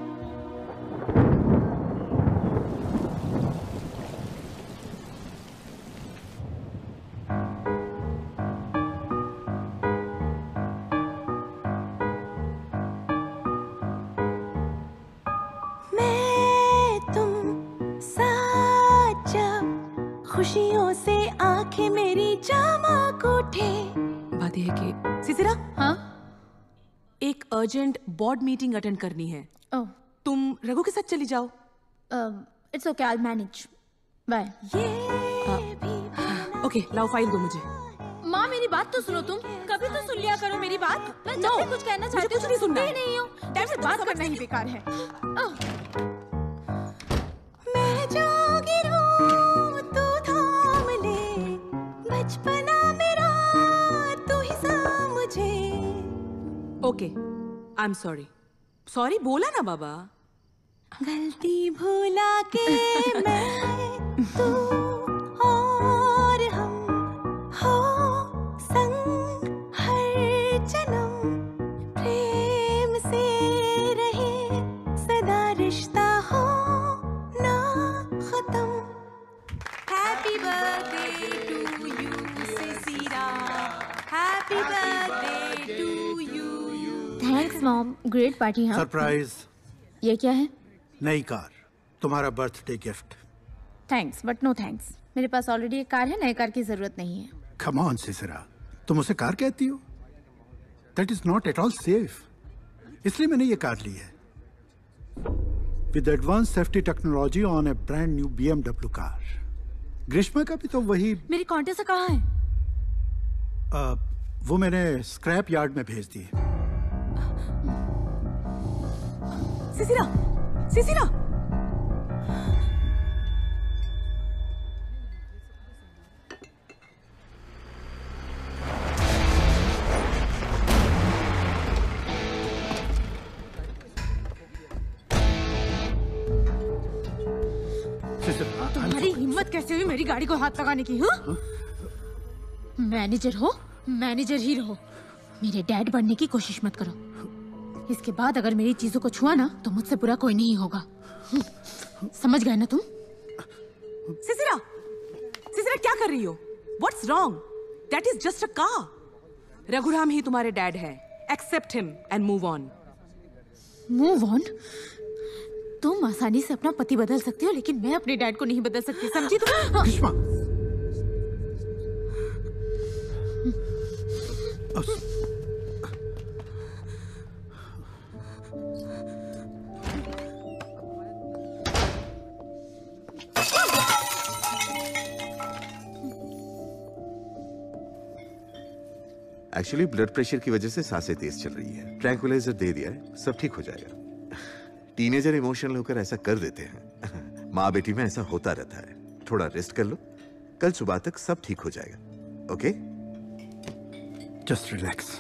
खुशियों से आंखें मेरी चमक उठे। बात यह है कि सिसिरा, हाँ, एक अर्जेंट बोर्ड मीटिंग अटेंड करनी है। तुम रघु के साथ चली जाओ। It's okay, I will manage. Bye. Okay, लाओ फाइल दो मुझे। माँ, मेरी बात तो सुनो तुम। कभी तो सुन लिया करो मेरी बात। मैं जब भी कुछ कहना चाहती हूँ, कुछ नहीं सुनना नहीं हूँ। बात करना ही बेकार है। मैं जो गिरूं तू थाम ले, बचपना मेरा तू ही समझे। Okay, I am sorry. Sorry बोला ना बाबा। गलती भूला के मैं तू और हम हो संग हर जन्म, प्रेम से रहे सदा रिश्ता हो ना खत्म। Happy birthday to you Sisira, happy birthday to you. Thanks mom, great party. हाँ, सरप्राइज। ये क्या है? नई कार, तुम्हारा birthday gift. Thanks but no thanks. मेरे पास ऑलरेडी एक कार है, नई कार की जरूरत नहीं है। कम ऑन सिसिरा, तुम उसे कार कहती हो? That is not at all safe. इसलिए मैंने ये कार ली है with advance safety technology on a brand new BMW car. Grishma का भी तो वही। मेरी कॉन्टेस्ट कहाँ है? वो मैंने स्क्रैप यार्ड में भेज दी। सिसिरा, सिसिरा, हिम्मत कैसे हुई मेरी गाड़ी को हाथ लगाने की? हाँ? मैनेजर हो, मैनेजर ही रहो। मेरे डैड बनने की कोशिश मत करो। इसके बाद अगर मेरी चीजों को छुआ ना तो मुझसे बुरा कोई नहीं होगा। समझ गए ना तुम? सिसिरा, सिसिरा क्या कर रही हो? What's wrong? That is just a car. Raghuram ही तुम्हारे डैड है। Accept him and move on. Move on? तुम आसानी से अपना पति बदल सकती हो, लेकिन मैं अपने डैड को नहीं बदल सकती, समझी तुम? ग्रीष्मा, एक्चुअली ब्लड प्रेशर की वजह से सांसें तेज चल रही है। ट्रैंक्विलाइजर दे दिया है, सब ठीक हो जाएगा। टीनेजर इमोशनल होकर ऐसा कर देते हैं। माँ बेटी में ऐसा होता रहता है। थोड़ा रेस्ट कर लो, कल सुबह तक सब ठीक हो जाएगा। ओके? Just relax.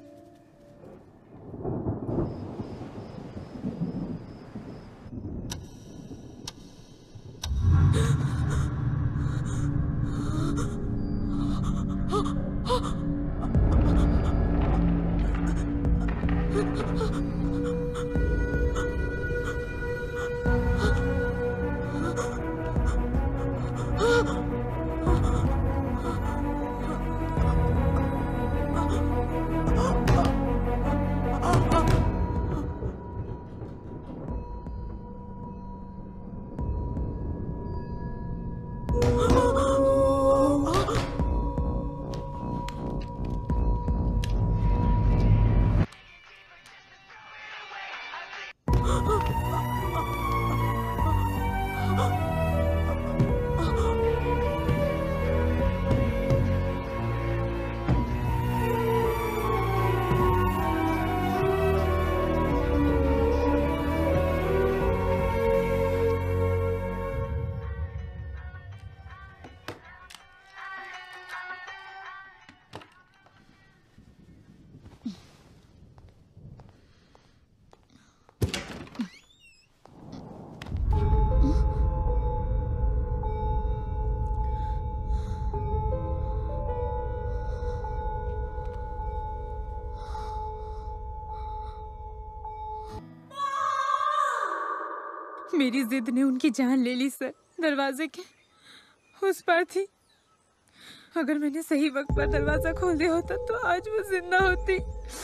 मेरी जिद ने उनकी जान ले ली सर। दरवाजे के उस पार थी। अगर मैंने सही वक्त पर दरवाजा खोल दिया होता तो आज वो जिंदा होती।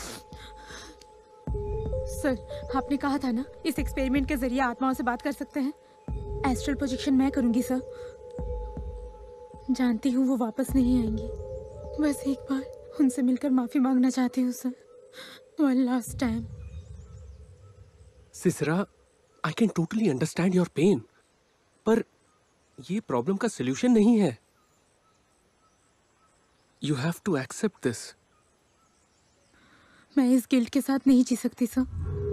सर, आपने कहा था ना इस एक्सपेरिमेंट के जरिए आत्माओं से बात कर सकते हैं। एस्ट्रल प्रोजेक्शन मैं करूंगी सर। जानती हूँ वो वापस नहीं आएंगी। बस एक बार उनसे मिलकर माफी मांगना चाहती हूँ sir. One last time. Sisira, I can totally understand your pain, पर ये प्रॉब्लम का सलूशन नहीं है। You have to accept this. मैं इस गिल्ट के साथ नहीं जी सकती sir.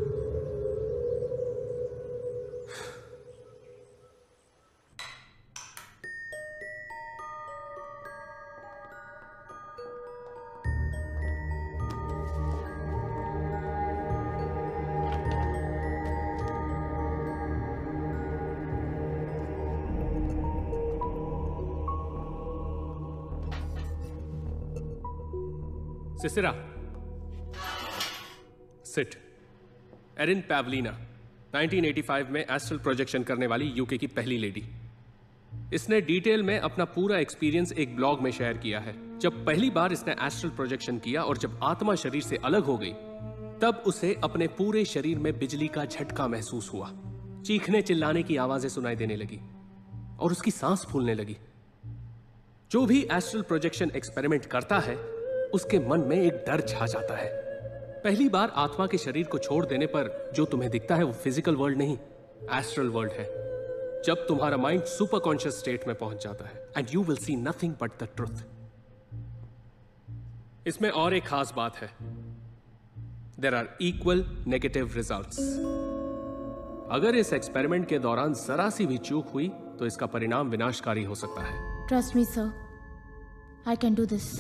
Sisira, sit. Erin Pavlina, 1985 में एस्ट्रल प्रोजेक्शन करने वाली यूके की पहली लेडी। इसने डिटेल में अपना पूरा एक्सपीरियंस एक ब्लॉग में शेयर किया है। जब पहली बार इसने एस्ट्रल प्रोजेक्शन किया और जब आत्मा शरीर से अलग हो गई, तब उसे अपने पूरे शरीर में बिजली का झटका महसूस हुआ। चीखने चिल्लाने की आवाजें सुनाई देने लगी और उसकी सांस फूलने लगी। जो भी एस्ट्रल प्रोजेक्शन एक्सपेरिमेंट करता है उसके मन में एक डर छा जाता है। पहली बार आत्मा के शरीर को छोड़ देने पर जो तुम्हें दिखता है वो फिजिकल वर्ल्ड नहीं, एस्ट्रल वर्ल्ड है। जब तुम्हारा माइंड सुपर कॉन्शियस स्टेट में पहुंच जाता है and you will see nothing but the truth. इसमें और एक खास बात है, there are equal negative results. अगर इस एक्सपेरिमेंट के दौरान जरा सी भी चूक हुई तो इसका परिणाम विनाशकारी हो सकता है। Trust me sir, I can do this.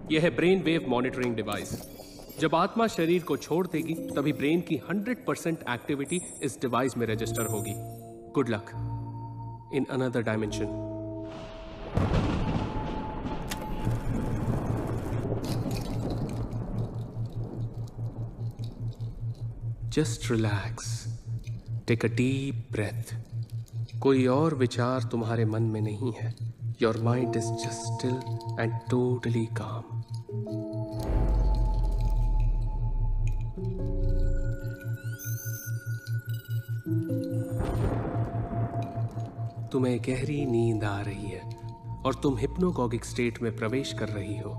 यह है ब्रेन वेव मॉनिटरिंग डिवाइस। जब आत्मा शरीर को छोड़ देगी तभी ब्रेन की 100% एक्टिविटी इस डिवाइस में रजिस्टर होगी। Good luck in another dimension. Just relax, take a deep breath. कोई और विचार तुम्हारे मन में नहीं है। Your mind is just still and totally calm. तुम्हें गहरी नींद आ रही है और तुम हिप्नोगॉगिक स्टेट में प्रवेश कर रही हो।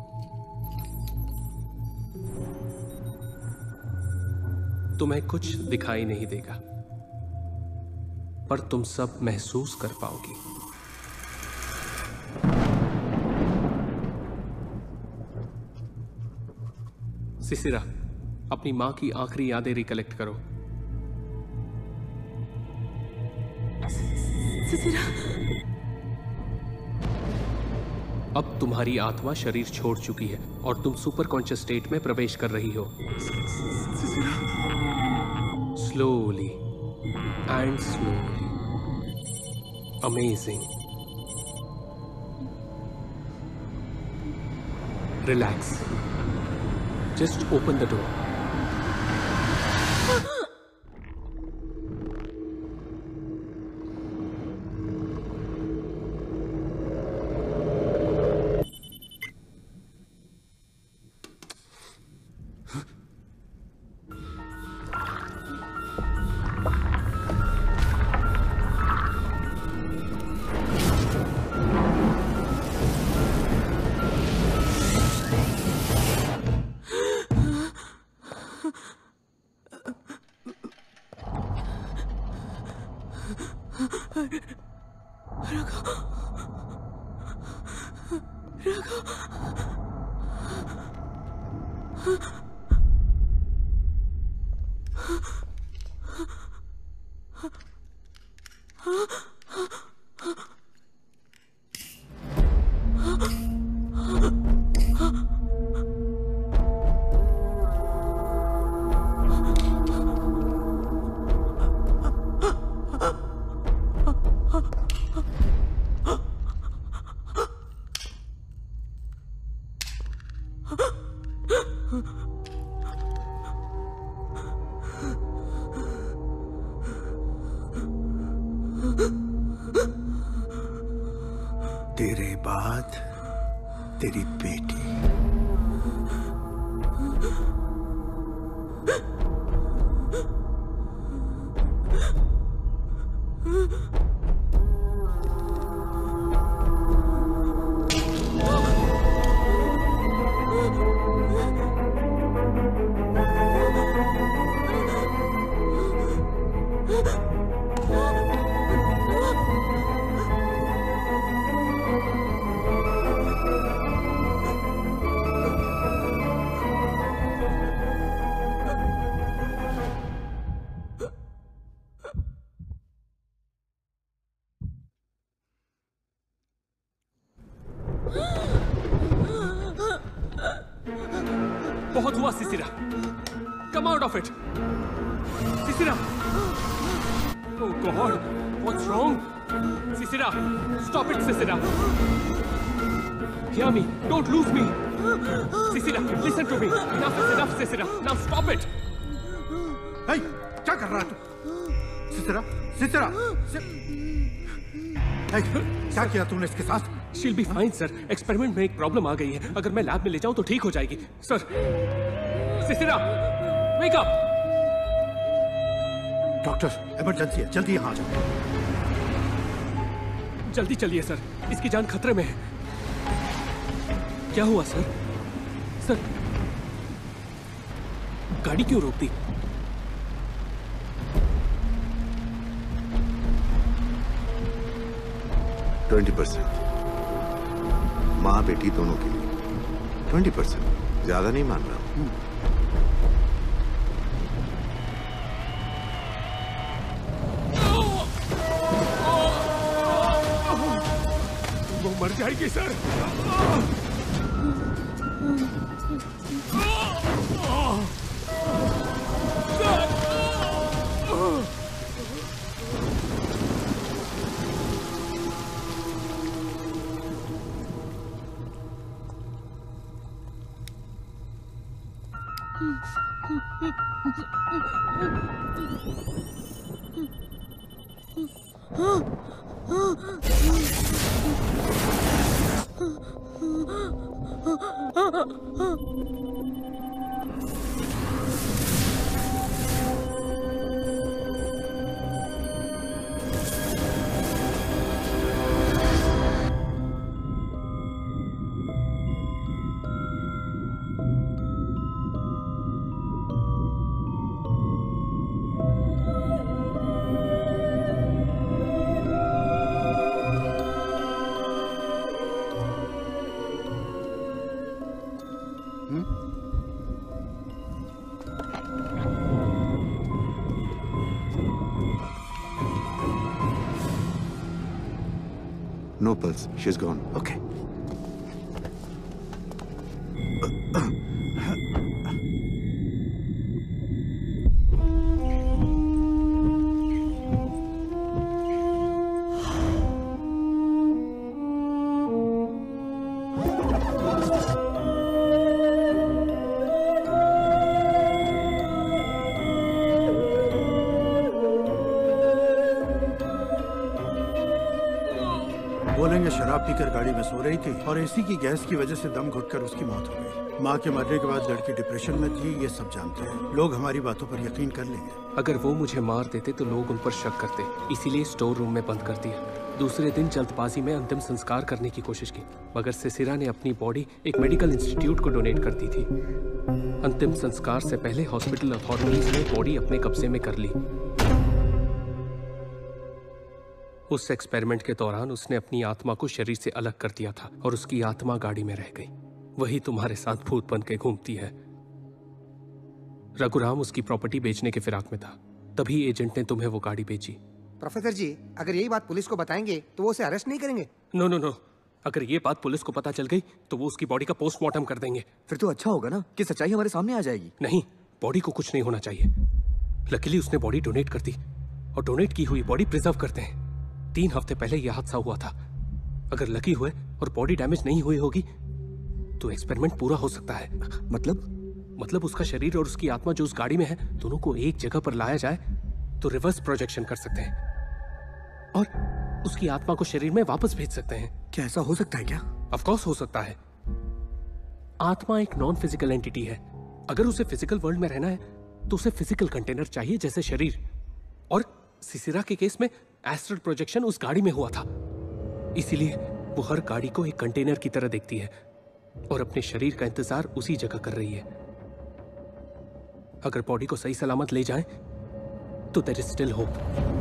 तुम्हें कुछ दिखाई नहीं देगा, पर तुम सब महसूस कर पाओगी। सिसिरा, अपनी मां की आखिरी यादें रिकलेक्ट करो। सिसिरा, अब तुम्हारी आत्मा शरीर छोड़ चुकी है और तुम सुपर कॉन्शियस स्टेट में प्रवेश कर रही हो। Slowly and slowly. Amazing. Relax, just open the door. तेरे बाद तेरी बेटी। बहुत हुआ Sisira, come out of it. Sisira, oh God, what's wrong? Sisira, stop it Sisira. Hear me, don't lose me. Sisira, listen to me. Enough is enough Sisira, now stop it. Hey, क्या कर रहा है तू? सिसिरा, सिसिरा, हे, क्या किया तूने इसके साथ? She'll be fine, sir. Experiment में एक प्रॉब्लम आ गई है। अगर मैं लैब में ले जाऊं तो ठीक हो जाएगी, sir. Sisira, wake up. Doctor, emergency है, जल्दी यहाँ आ जाओ। जल्दी चलिए सर, इसकी जान खतरे में है। क्या हुआ सर? सर, गाड़ी क्यों रोक दी? माँ बेटी दोनों के लिए 20%। ज्यादा नहीं मान रहा हूं। वो मर जाएगी sir. No pulse. She's gone. Okay. बोलेंगे शराब पीकर गाड़ी में सो रही थी और एसी की गैस की वजह से दम घुटकर उसकी मौत हो गई। माँ के मरने के बाद लड़की डिप्रेशन में थी, ये सब जानते हैं। लोग हमारी बातों पर यकीन कर लेंगे। अगर वो मुझे मार देते तो लोग उन पर शक करते, इसीलिए स्टोर रूम में बंद कर दिया। दूसरे दिन जल्दबाजी में अंतिम संस्कार करने की कोशिश की, मगर सिसिरा ने अपनी बॉडी एक मेडिकल इंस्टीट्यूट को डोनेट कर दी थी। अंतिम संस्कार से पहले हॉस्पिटल अथॉरिटीज ने बॉडी अपने कब्जे में कर ली। उस एक्सपेरिमेंट के दौरान उसने अपनी आत्मा को शरीर से अलग कर दिया था और उसकी आत्मा गाड़ी में रह गई। वही तुम्हारे साथ भूत बन के घूमती है। रघुराम उसकी प्रॉपर्टी बेचने के फिराक में था, तभी एजेंट ने तुम्हें वो गाड़ी बेची। प्रोफेसर जी, अगर यही बात पुलिस को बताएंगे तो वो उसे अरेस्ट नहीं करेंगे? नो नो नो, अगर ये बात पुलिस को पता चल गई तो वो उसकी बॉडी का पोस्टमार्टम कर देंगे। फिर तो अच्छा होगा ना कि सच्चाई हमारे सामने आ जाएगी। नहीं, बॉडी को कुछ नहीं होना चाहिए। लकीली उसने बॉडी डोनेट कर दी और डोनेट की हुई बॉडी प्रिजर्व करते हैं। 3 हफ्ते पहले यह हादसा हुआ था। अगर लकी हुए और बॉडी डैमेज नहीं हुई होगी तो एक्सपेरिमेंट पूरा हो सकता है। मतलब उसका शरीर और उसकी आत्मा जो उस गाड़ी में है, दोनों को एक जगह पर लाया जाए तो रिवर्स प्रोजेक्शन कर सकते हैं और उसकी आत्मा को शरीर में वापस भेज सकते हैं। क्या ऐसा हो सकता है क्या? ऑफ कोर्स हो सकता है। आत्मा एक नॉन फिजिकल एंटिटी है। अगर उसे फिजिकल वर्ल्ड में रहना है तो उसे फिजिकल कंटेनर चाहिए, जैसे शरीर। और सिसिरा के केस में एस्ट्रल प्रोजेक्शन उस गाड़ी में हुआ था, इसीलिए वो हर गाड़ी को एक कंटेनर की तरह देखती है और अपने शरीर का इंतजार उसी जगह कर रही है। अगर बॉडी को सही सलामत ले जाएं तो देयर इज स्टिल होप।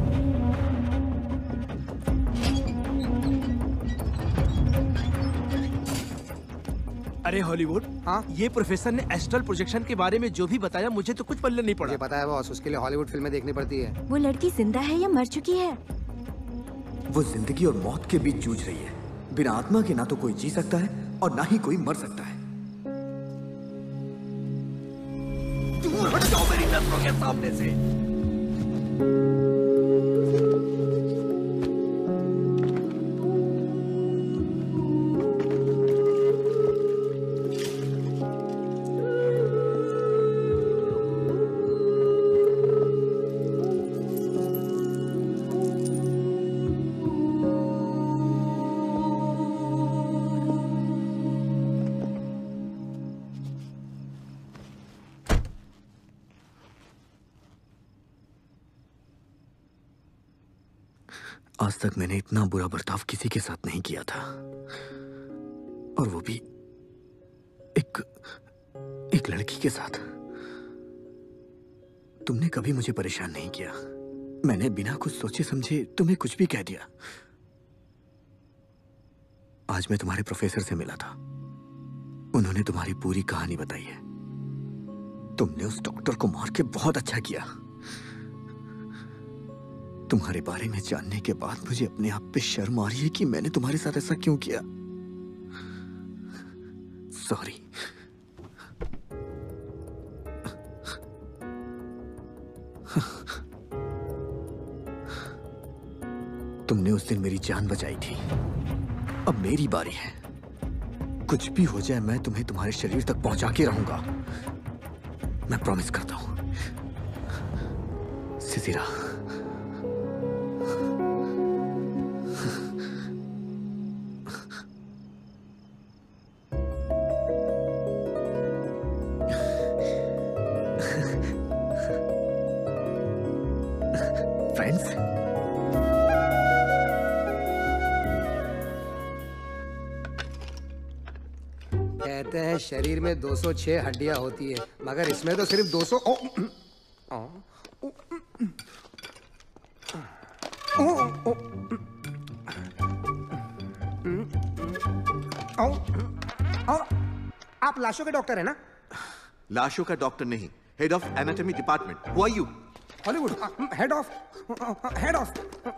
अरे हॉलीवुड, हाँ? ये प्रोफेसर ने एस्ट्रल प्रोजेक्शन के बारे में जो भी बताया मुझे तो कुछ पल्ले नहीं पड़ा। मुझे पता है बॉस, उसके लिए हॉलीवुड फिल्में देखनी पड़ती है। वो लड़की जिंदा है या मर चुकी है? वो जिंदगी और मौत के बीच जूझ रही है। बिना आत्मा के ना तो कोई जी सकता है और ना ही कोई मर सकता है। दूर हट जाओ मेरी नजरों के सामने से। आज तक मैंने इतना बुरा बर्ताव किसी के साथ नहीं किया था, और वो भी एक लड़की के साथ। तुमने कभी मुझे परेशान नहीं किया। मैंने बिना कुछ सोचे समझे तुम्हें कुछ भी कह दिया। आज मैं तुम्हारे प्रोफेसर से मिला था। उन्होंने तुम्हारी पूरी कहानी बताई है। तुमने उस डॉक्टर को मार के बहुत अच्छा किया। तुम्हारे बारे में जानने के बाद मुझे अपने आप पे शर्म आ रही है कि मैंने तुम्हारे साथ ऐसा क्यों किया। सॉरी। तुमने उस दिन मेरी जान बचाई थी, अब मेरी बारी है। कुछ भी हो जाए मैं तुम्हें तुम्हारे शरीर तक पहुंचा के रहूंगा, मैं प्रॉमिस करता हूं। सिसिरा, फ्रेंड्स, कहते हैं शरीर में 206 हड्डियां होती है, मगर इसमें तो सिर्फ 200। आप लाशों के डॉक्टर है ना? लाशों का डॉक्टर नहीं, head of anatomy department. Who are you? Hollywood head of.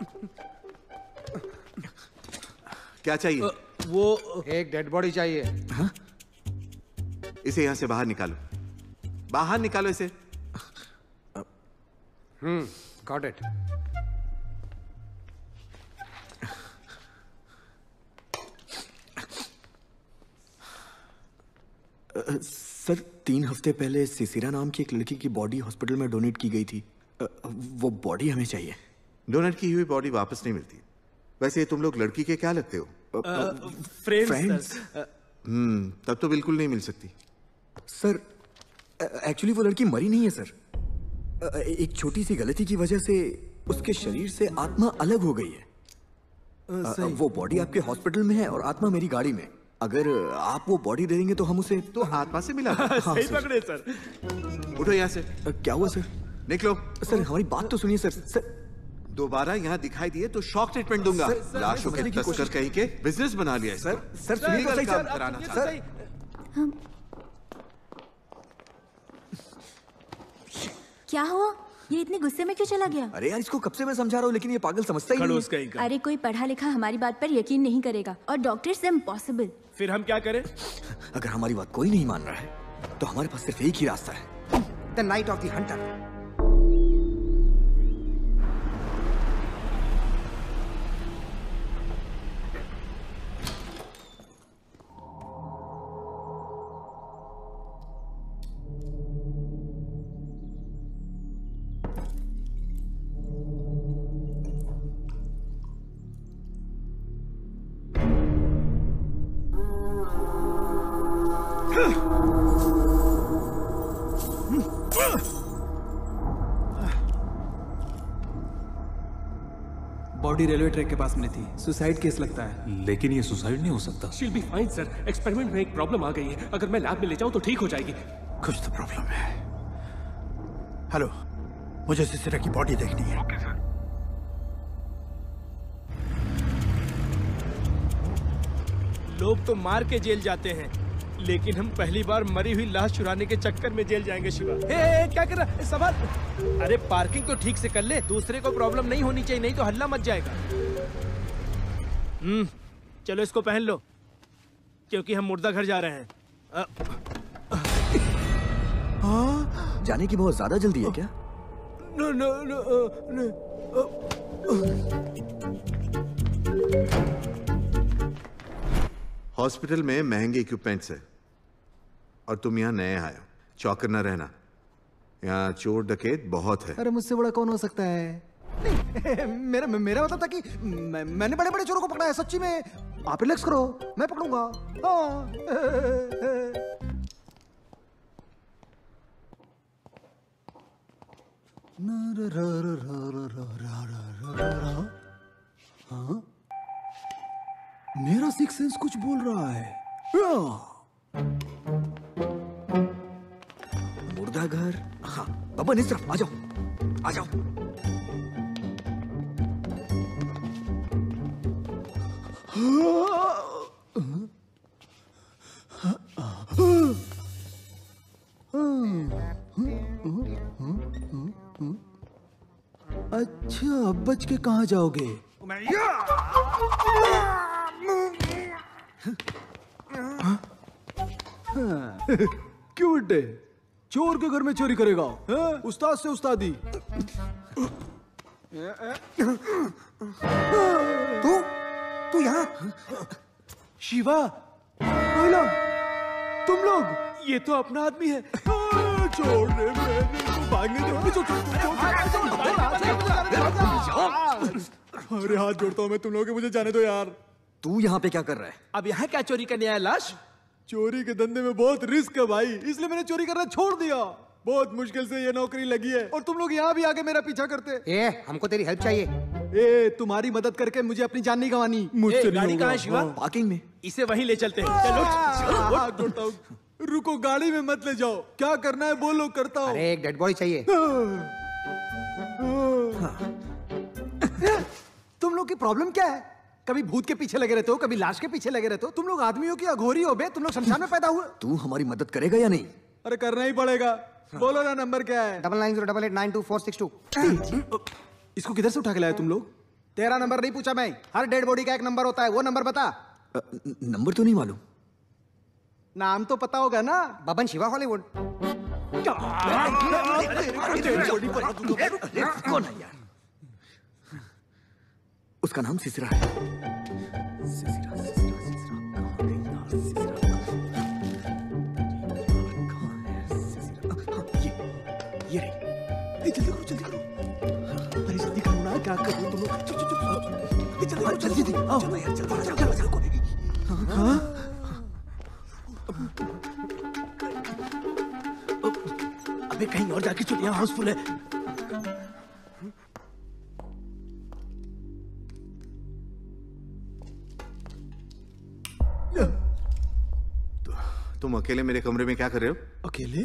क्या चाहिए? वो एक डेड बॉडी चाहिए। हाँ? इसे यहां से बाहर निकालो, बाहर निकालो इसे। Got it. सर 3 हफ्ते पहले सिसिरा नाम की एक लड़की की बॉडी हॉस्पिटल में डोनेट की गई थी। वो बॉडी हमें चाहिए। डोनेट की हुई बॉडी वापस नहीं मिलती। वैसे तुम लोग लड़की के क्या लगते हो? फ्रेंड्स। तब तो बिल्कुल नहीं मिल सकती। सर एक्चुअली वो लड़की मरी नहीं है सर। एक छोटी सी गलती की वजह से उसके शरीर से आत्मा अलग हो गई है। वो बॉडी आपके हॉस्पिटल में है और आत्मा मेरी गाड़ी में। अगर आप वो बॉडी दे देंगे तो हम उसे तो आत्मा से मिला। सही पकड़े सर। उठो यहाँ से। क्या हुआ सर? निकलो। सर हमारी बात तो सुनिए सर। सर दोबारा यहाँ दिखाई दिए तो शॉक ट्रीटमेंट दूंगा। लाशों के तस्कर कहीं के बिजनेस बना लिया है। सर सुनिए तो सही काम सर। कराना सर क्या हुआ? ये इतने गुस्से में क्यों चला गया? अरे यार इसको कब से मैं समझा रहा हूँ लेकिन ये पागल समझता ही नहीं है। अरे कोई पढ़ा लिखा हमारी बात पर यकीन नहीं करेगा और डॉक्टर्स इम्पॉसिबल। फिर हम क्या करें? अगर हमारी बात कोई नहीं मान रहा है तो हमारे पास सिर्फ एक ही रास्ता है। The night of the hunter. Body railway track के पास मिली थी। सुसाइड केस लगता है। लेकिन ये सुसाइड नहीं हो सकता। She'll be fine sir. Experiment में एक प्रॉब्लम आ गई है। अगर मैं लैब में ले जाऊं तो ठीक हो जाएगी। कुछ तो प्रॉब्लम है। हेलो, मुझे सिसिरा की बॉडी देखनी है। Okay sir. लोग तो मार के जेल जाते हैं, लेकिन हम पहली बार मरी हुई लाश चुराने के चक्कर में जेल जाएंगे। शिवा, क्या कर रहा है? संभाल। अरे पार्किंग तो ठीक से कर ले, दूसरे को प्रॉब्लम नहीं होनी चाहिए, नहीं तो हल्ला मच जाएगा। चलो इसको पहन लो, क्योंकि हम मुर्दा घर जा रहे हैं। जाने की बहुत ज्यादा जल्दी है क्या? No no no. हॉस्पिटल में महंगे इक्विपमेंट्स है और तुम यहाँ नए आए हो। चौकन्ना न रहना, यहाँ चोर डकैत बहुत है। अरे मुझसे बड़ा कौन हो सकता है? नहीं, मेरा मतलब था कि मैंने बड़े बड़े चोरों को पकड़ा है। सच्ची में आप रिलैक्स करो, मैं पकड़ूंगा। मेरा सिक्स सेंस कुछ बोल रहा है। मुर्दा घर। हाँ बाबा इस तरफ आ जाओ, आ जाओ। अच्छा, अब बच के कहाँ जाओगे? क्यों बेटे, चोर के घर में चोरी करेगा हैं? उस्ताद से उस्तादी। तू यहाँ? शिवा, महिला, तुम लोग? ये तो अपना आदमी है। छोड़ दे, मैंने तो भागने दो। अरे हाथ जोड़ता हूँ मैं तुम लोगों के, मुझे जाने दो यार। तू यहाँ पे क्या कर रहा है? अब यहाँ क्या चोरी करने आया लाश? चोरी के धंधे में बहुत रिस्क है भाई, इसलिए मैंने चोरी करना छोड़ दिया। बहुत मुश्किल से ये नौकरी लगी है और तुम लोग यहाँ भी आके मेरा पीछा करते। ए, हमको तेरी हेल्प चाहिए। ए, तुम्हारी मदद करके मुझे अपनी जान नहीं गंवानी। मुझसे नहीं गाड़ी होगा। कहाँ है शिवा? पार्किंग में। इसे वहीं ले चलते हैं। चलो। हाथ जोड़ता हूँ। रुको, गाड़ी में मत ले जाओ, क्या करना है बोलो, करता हूँ। अरे एक डेड बॉडी चाहिए। तुम लोग की प्रॉब्लम क्या है? कभी भूत के पीछे लगे रहते हो, कभी लाश के पीछे लगे रहते हो। तुम लोग आदमी हो कि अघोरी हो बे? तुम लोग शमशान में पैदा हुए। तू हमारी मदद करेगा या नहीं? अरे करना ही पड़ेगा। बोलो ना, नंबर क्या है? 9908892462। इसको किधर से उठा के लाए तुम लोग? तेरा नंबर नहीं पूछा मैं, हर डेड बॉडी का एक नंबर होता है, वो नंबर बता। नंबर तो नहीं मालूम। नाम तो पता होगा ना? बबन शिवा हॉलीवुड। कौन है यार? उसका नाम सिसरा है। सिसरा, सिसरा, सिसरा, कहाँ गई यार सिसरा? कहाँ है सिसरा? हाँ, ये रही। जल्दी करो, जल्दी करो। अरे जल्दी करो ना, क्या कर रहे हो तुम लोग? जल्दी आओ यार, जल्दी चलो। हाँ? अबे कहीं और जाके चलो, यहाँ हाउसफुल है। तुम अकेले मेरे कमरे में क्या कर रहे हो? अकेले?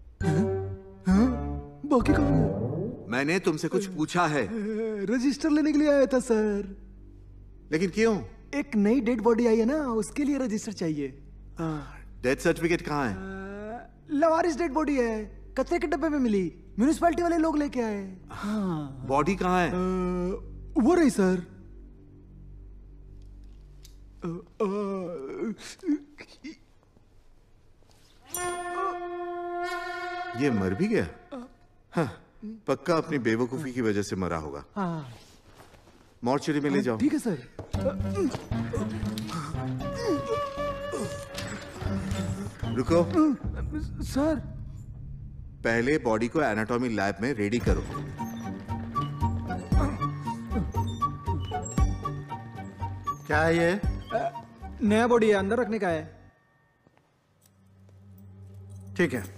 बाकी कौन है? मैंने तुमसे कुछ पूछा है। रजिस्टर लेने के लिए आया था सर। लेकिन क्यों? एक नई डेड बॉडी आई है ना, उसके लिए रजिस्टर चाहिए। डेथ सर्टिफिकेट कहाँ है? लवारिस डेड बॉडी है, कचरे के डब्बे में मिली, म्यूनिसिपैलिटी वाले लोग लेके आए। हाँ। बॉडी कहाँ है? वो रही सर। ये मर भी गया? हाँ, पक्का अपनी बेवकूफी की वजह से मरा होगा। हाँ। मॉर्चरी में ले जाओ। ठीक है सर। रुको सर। पहले बॉडी को एनाटॉमी लैब में रेडी करो। क्या है ये? नया बॉडी है, अंदर रखने का है। ठीक है।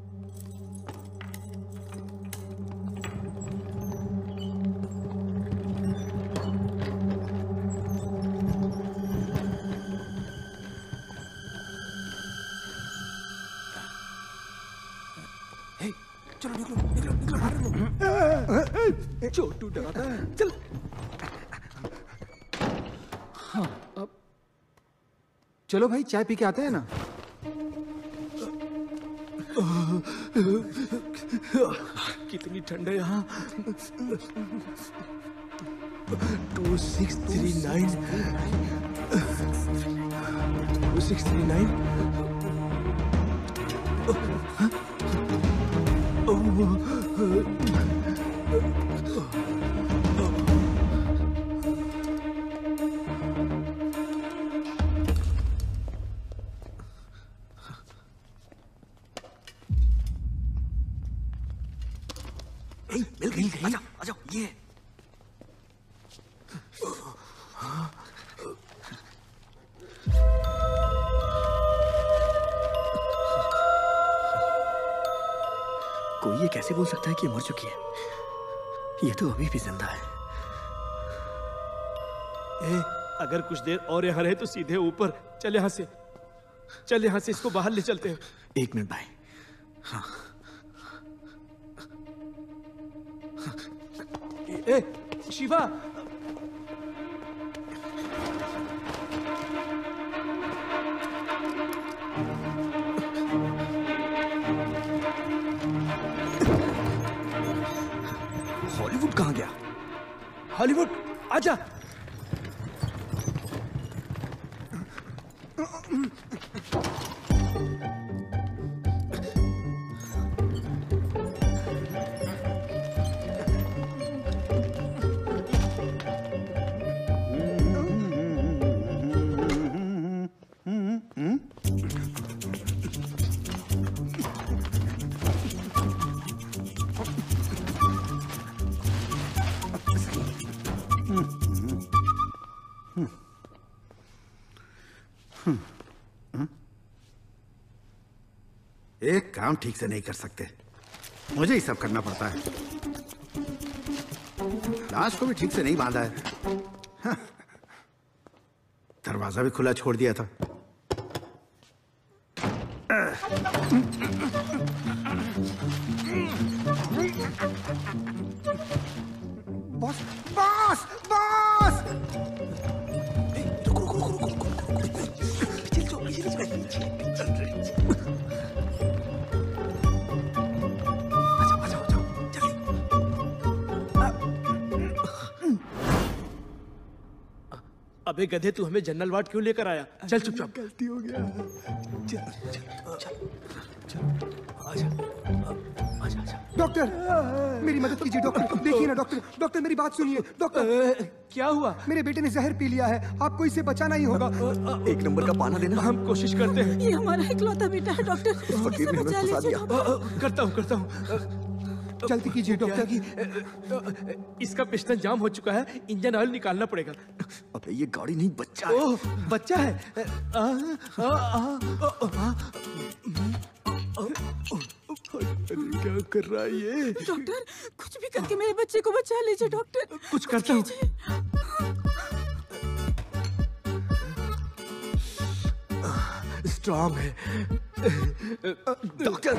चलो निकलो, निकलो, निकलो, निकलो। छोटू डराता है, चल। हाँ, अब चलो भाई, चाय पी के आते हैं ना। कितनी ठंड है यहाँ। 2639 2639। मिल गई। आजा, आजा, ये कोई ये कैसे बोल सकता है कि ये मर चुकी है? ये तो अभी भी जिंदा है। अगर कुछ देर और यहाँ रहे तो सीधे ऊपर। चल यहाँ से, चल यहाँ से, इसको बाहर ले चलते हैं। 1 मिनट भाई। हाँ। ए, शिवा। हॉलीवुड कहाँ गया? हॉलीवुड, आजा। एक काम ठीक से नहीं कर सकते, मुझे ही सब करना पड़ता है। लाश को भी ठीक से नहीं बांधा है। हाँ। दरवाजा भी खुला छोड़ दिया था। Boss boss boss! अबे गधे, तू हमें जनरल वार्ड क्यों लेकर आया? चल चुपचाप। गलती हो गया। डॉक्टर, मेरी मदद कीजिए डॉक्टर। देखिए ना डॉक्टर, डॉक्टर मेरी बात सुनिए डॉक्टर। क्या हुआ? मेरे बेटे ने जहर पी लिया है, आपको इसे बचाना ही होगा। 1 नंबर का पाना देना। हम कोशिश करते हैं। ये हमारा इकलौता बेटा है डॉक्टर। फकीर ने हमें फंसा दिया। करता हूँ। जल्दी कीजिए डॉक्टर। इसका पिस्टन जाम हो चुका है, इंजन ऑयल निकालना पड़ेगा। अबे ये गाड़ी नहीं, बच्चा है। ओह, बच्चा है। क्या कर रहा है ये? डॉक्टर, कुछ भी करके मेरे बच्चे को बचा लीजिए डॉक्टर। कुछ करता हूँ। स्ट्रांग है। डॉक्टर,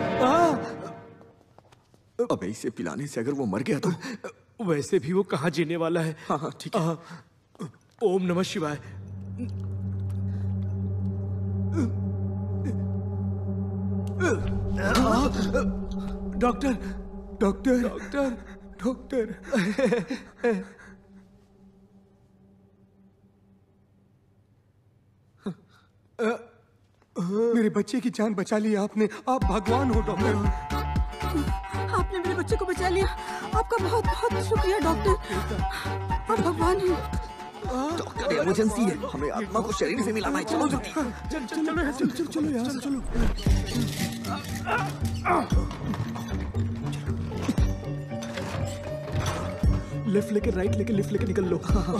अबे इसे पिलाने से अगर वो मर गया तो? वैसे भी वो कहाँ जीने वाला है। हाँ ठीक है। ओम नमः शिवाय। डॉक्टर डॉक्टर डॉक्टर डॉक्टर मेरे बच्चे की जान बचा ली आपने। आप भगवान हो डॉक्टर। आपने मेरे बच्चे को बचा लिया, आपका बहुत बहुत शुक्रिया डॉक्टर। आप भगवान हैं। डॉक्टर, इमरजेंसी है, हमें आत्मा को शरीर से मिलाना है। चलो जल्दी। चलो यार चलो। लेफ्ट लेके राइट लेके लेफ्ट लेके निकल लो।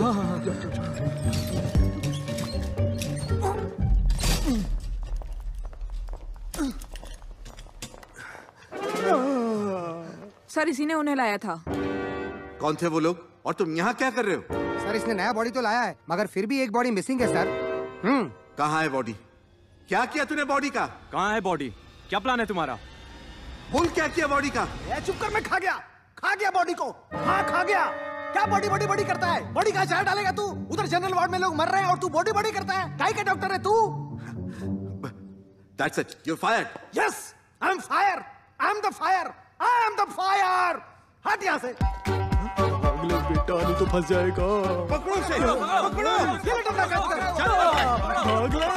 सर, इसी ने उन्हें लाया था। कौन थे वो लोग और तुम यहाँ क्या कर रहे हो? सर, इसने नया बॉडी तो लाया है, मगर फिर भी एक बॉडी मिसिंग है सर। कहाँ है बॉडी? क्या किया तूने बॉडी का? कहाँ है बॉडी? क्या प्लान है तुम्हारा? बोल, क्या किया बॉडी का? चुप कर, मैं खा गया बॉडी को। हाँ, खा गया। क्या बॉडी बॉडी बॉडी करता है? बॉडी का जहर डालेगा तू? उधर जनरल वार्ड में लोग मर रहे हैं और तू बॉडी बॉडी करता है? काय का डॉक्टर है तू? That's it. You're fired. Yes, I'm fire. I'm the fire. I am the fire. हट यहाँ से। अगले बेटा नहीं तो फंस जाएगा। पकड़ो उसे, पकड़ो। ये डंडा काट कर। चलो, भाग ले।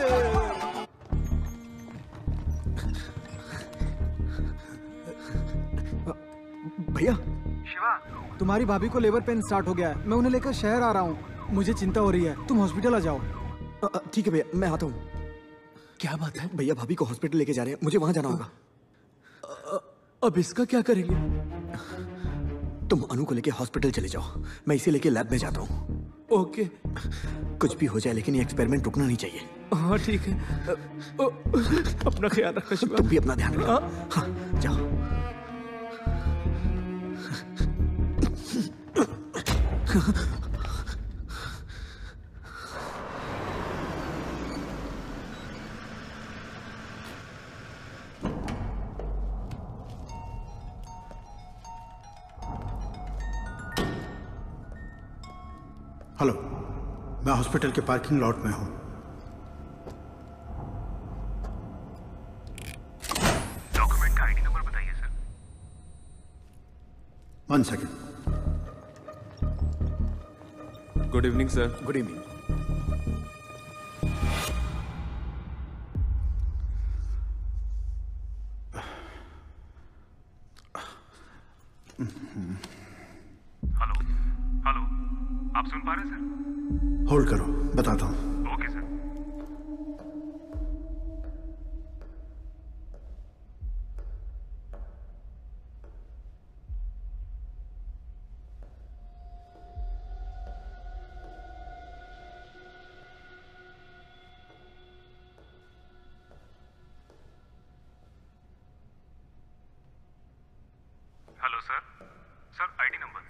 भैया, शिवा, तुम्हारी भाभी को लेबर पेन स्टार्ट हो गया है। मैं उन्हें लेकर शहर आ रहा हूँ। मुझे चिंता हो रही है, तुम हॉस्पिटल आ जाओ। ठीक है भैया, मैं आता हूँ। क्या बात है? भैया भाभी को हॉस्पिटल लेके जा रहे हैं, मुझे वहां जाना होगा। अब इसका क्या करेंगे? तुम अनु को लेके हॉस्पिटल चले जाओ, मैं इसे लेके लैब में जाता हूँ। ओके। कुछ भी हो जाए लेकिन ये एक्सपेरिमेंट रुकना नहीं चाहिए। हाँ ठीक है। अपना ख्याल रखना शिवा। तुम भी अपना ध्यान रखो। हाँ, जाओ। हेलो, मैं हॉस्पिटल के पार्किंग लॉट में हूँ। डॉक्यूमेंट का आईडी नंबर बताइए sir. 1 second. Good evening sir. Good evening. Hello hello, आप सुन पा रहे हैं सर? होल्ड करो, बताता हूँ। Okay sir.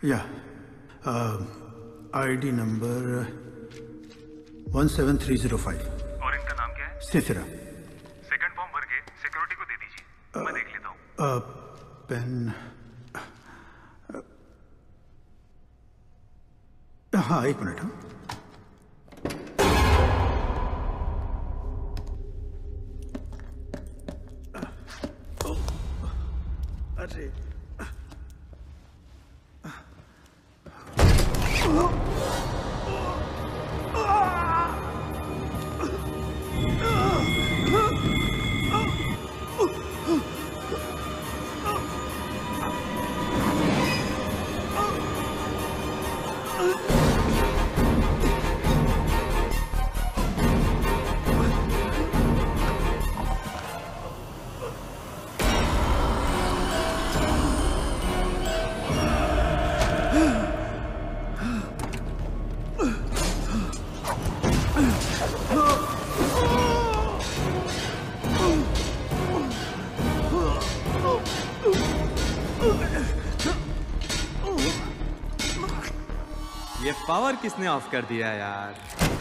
या आईडी नंबर 17305। और इनका नाम क्या है? सिसिरा। सेकंड फॉर्म भर के सिक्योरिटी को दे दीजिए, मैं देख लेता हूँ। पेन। हाँ, एक मिनट। हाँ, अरे ये पावर किसने ऑफ कर दिया यार?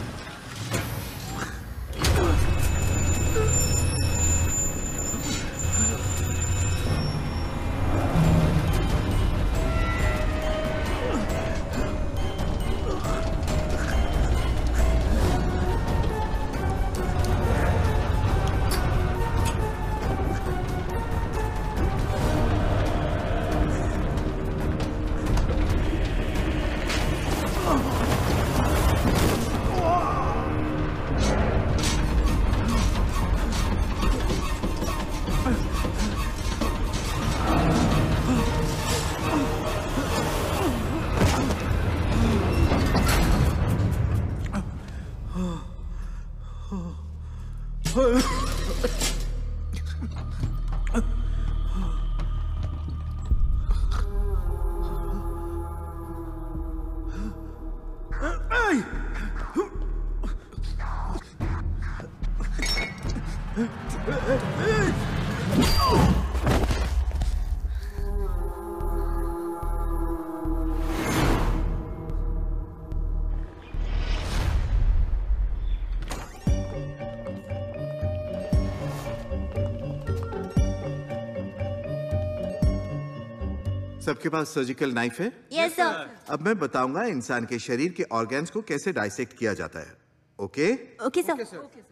सबके पास सर्जिकल नाइफ है? Yes sir. अब मैं बताऊंगा इंसान के शरीर के ऑर्गन्स को कैसे डाइसेक्ट किया जाता है। ओके? Okay sir.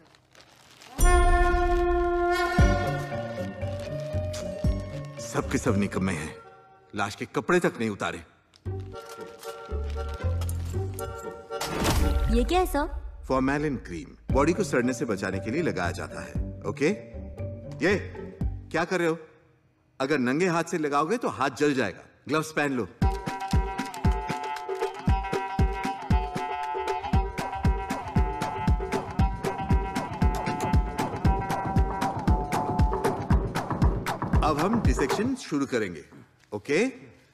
सब के सब निकम्मे हैं, लाश के कपड़े तक नहीं उतारे। ये क्या है सर? फॉर्मेलिन क्रीम बॉडी को सड़ने से बचाने के लिए लगाया जाता है। ओके? ये क्या कर रहे हो? अगर नंगे हाथ से लगाओगे तो हाथ जल जाएगा। ग्लव्स पहन लो। अब हम डिसेक्शन शुरू करेंगे। Okay?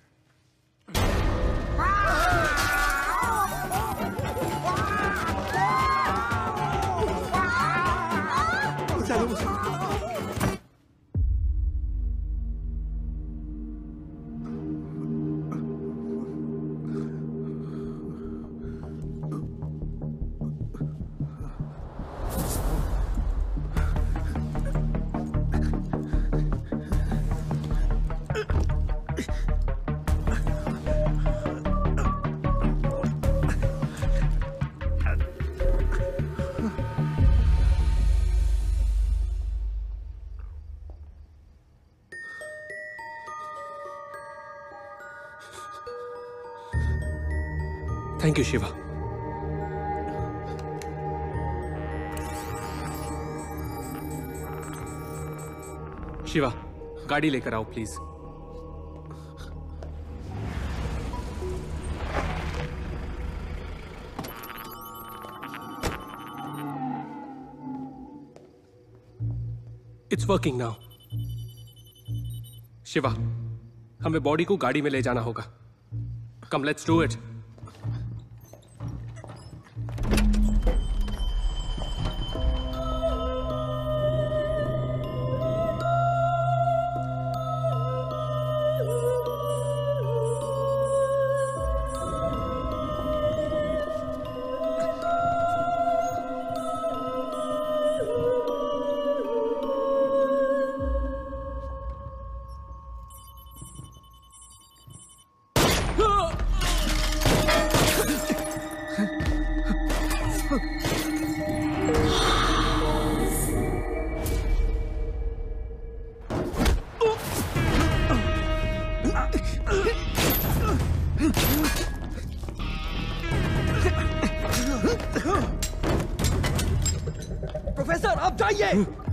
Thank you Shiva. Shiva, गाड़ी लेकर आओ please. It's working now. Shiva, हमें बॉडी को गाड़ी में ले जाना होगा। Come let's do it. चाहिए।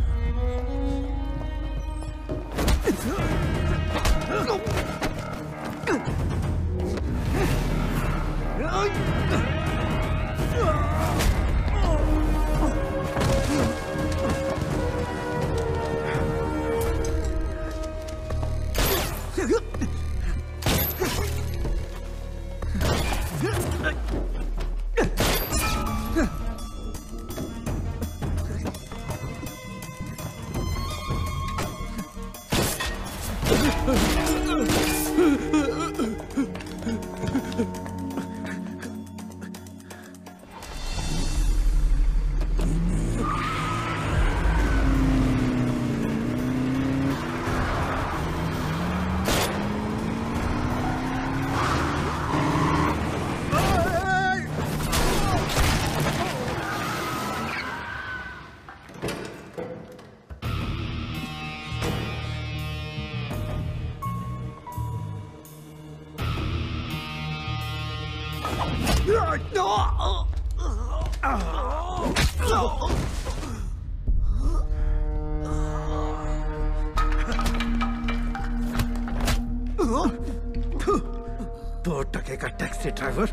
$2 का टैक्सी ड्राइवर।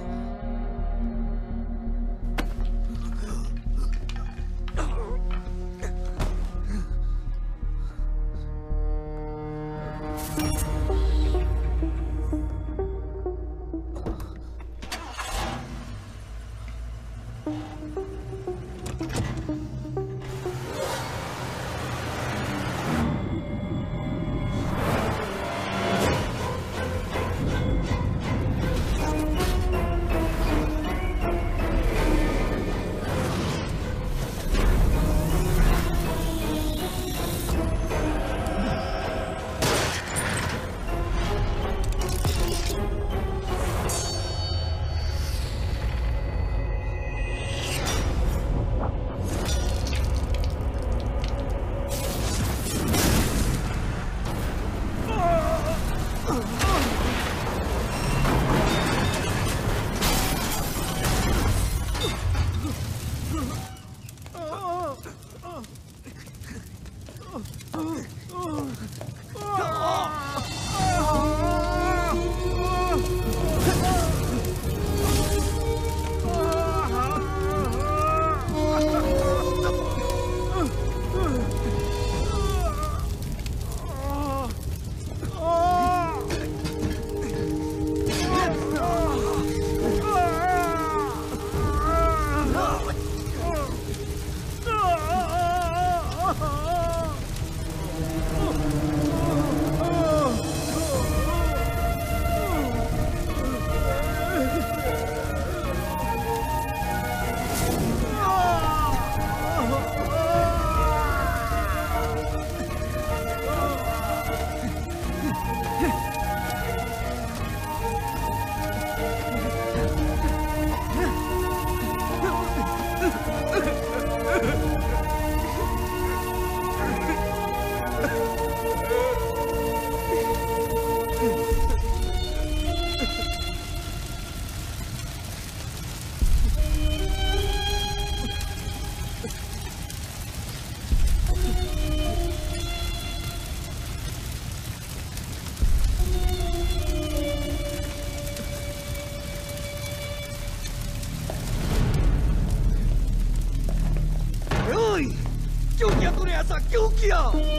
क्यों किया तूने ऐसा? क्यों किया?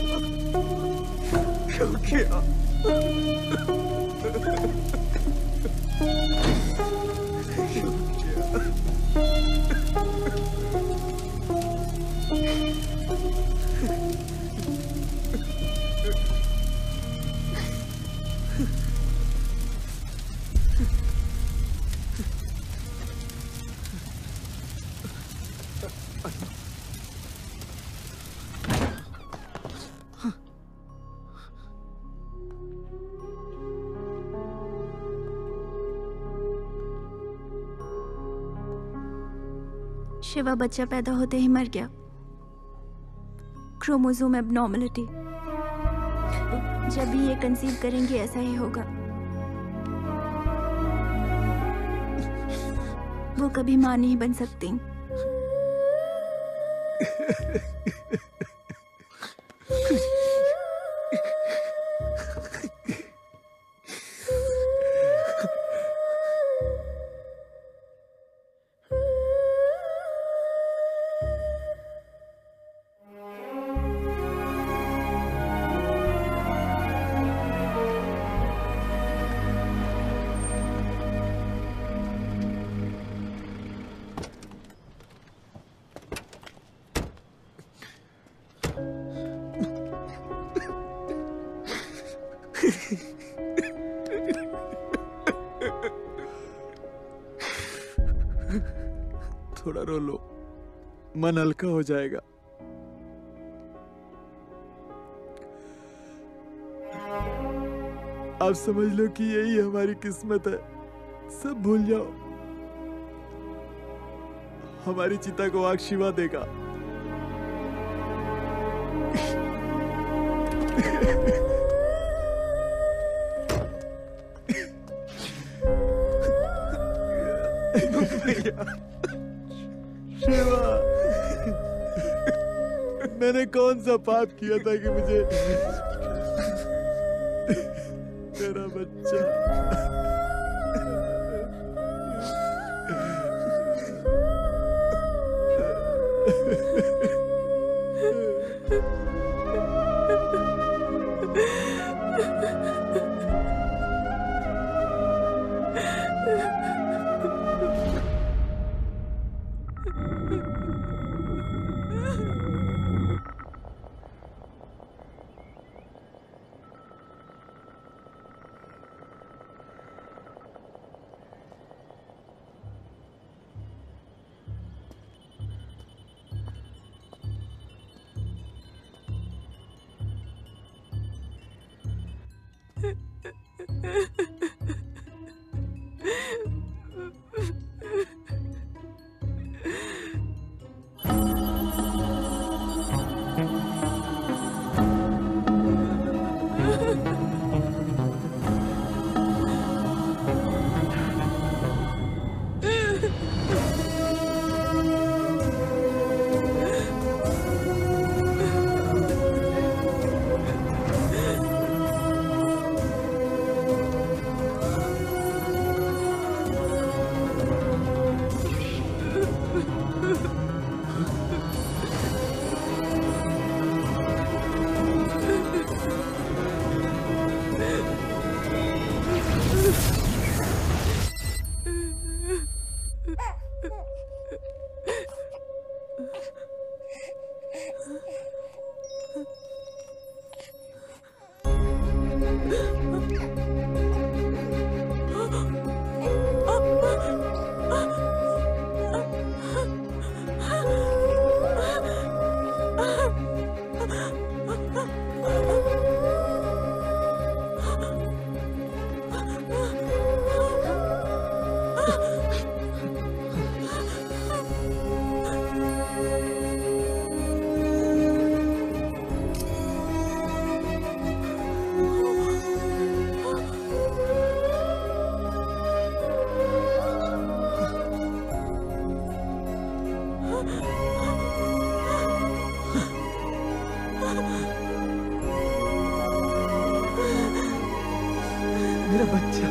क्यों किया? शिवा बच्चा पैदा होते ही मर गया। Chromosome abnormality. जब भी ये कंसीव करेंगे ऐसा ही होगा। वो कभी मां नहीं बन सकती। थोड़ा रो लो, मन हल्का हो जाएगा। आप समझ लो कि यही हमारी किस्मत है। सब भूल जाओ, हमारी चिता को आग शिवा देगा। शिवा, मैंने कौन सा पाप किया था कि मुझे तेरा बच्चा मेरा बच्चा।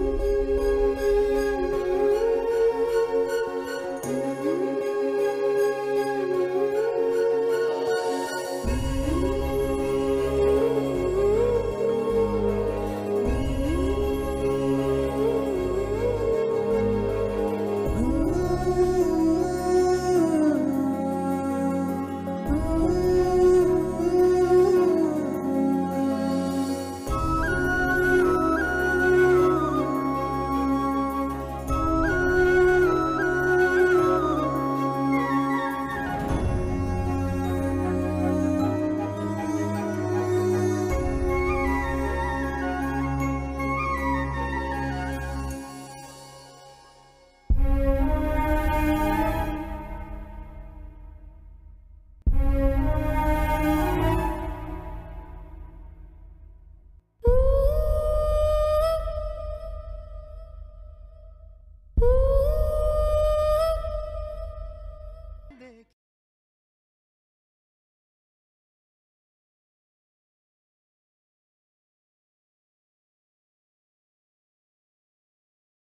है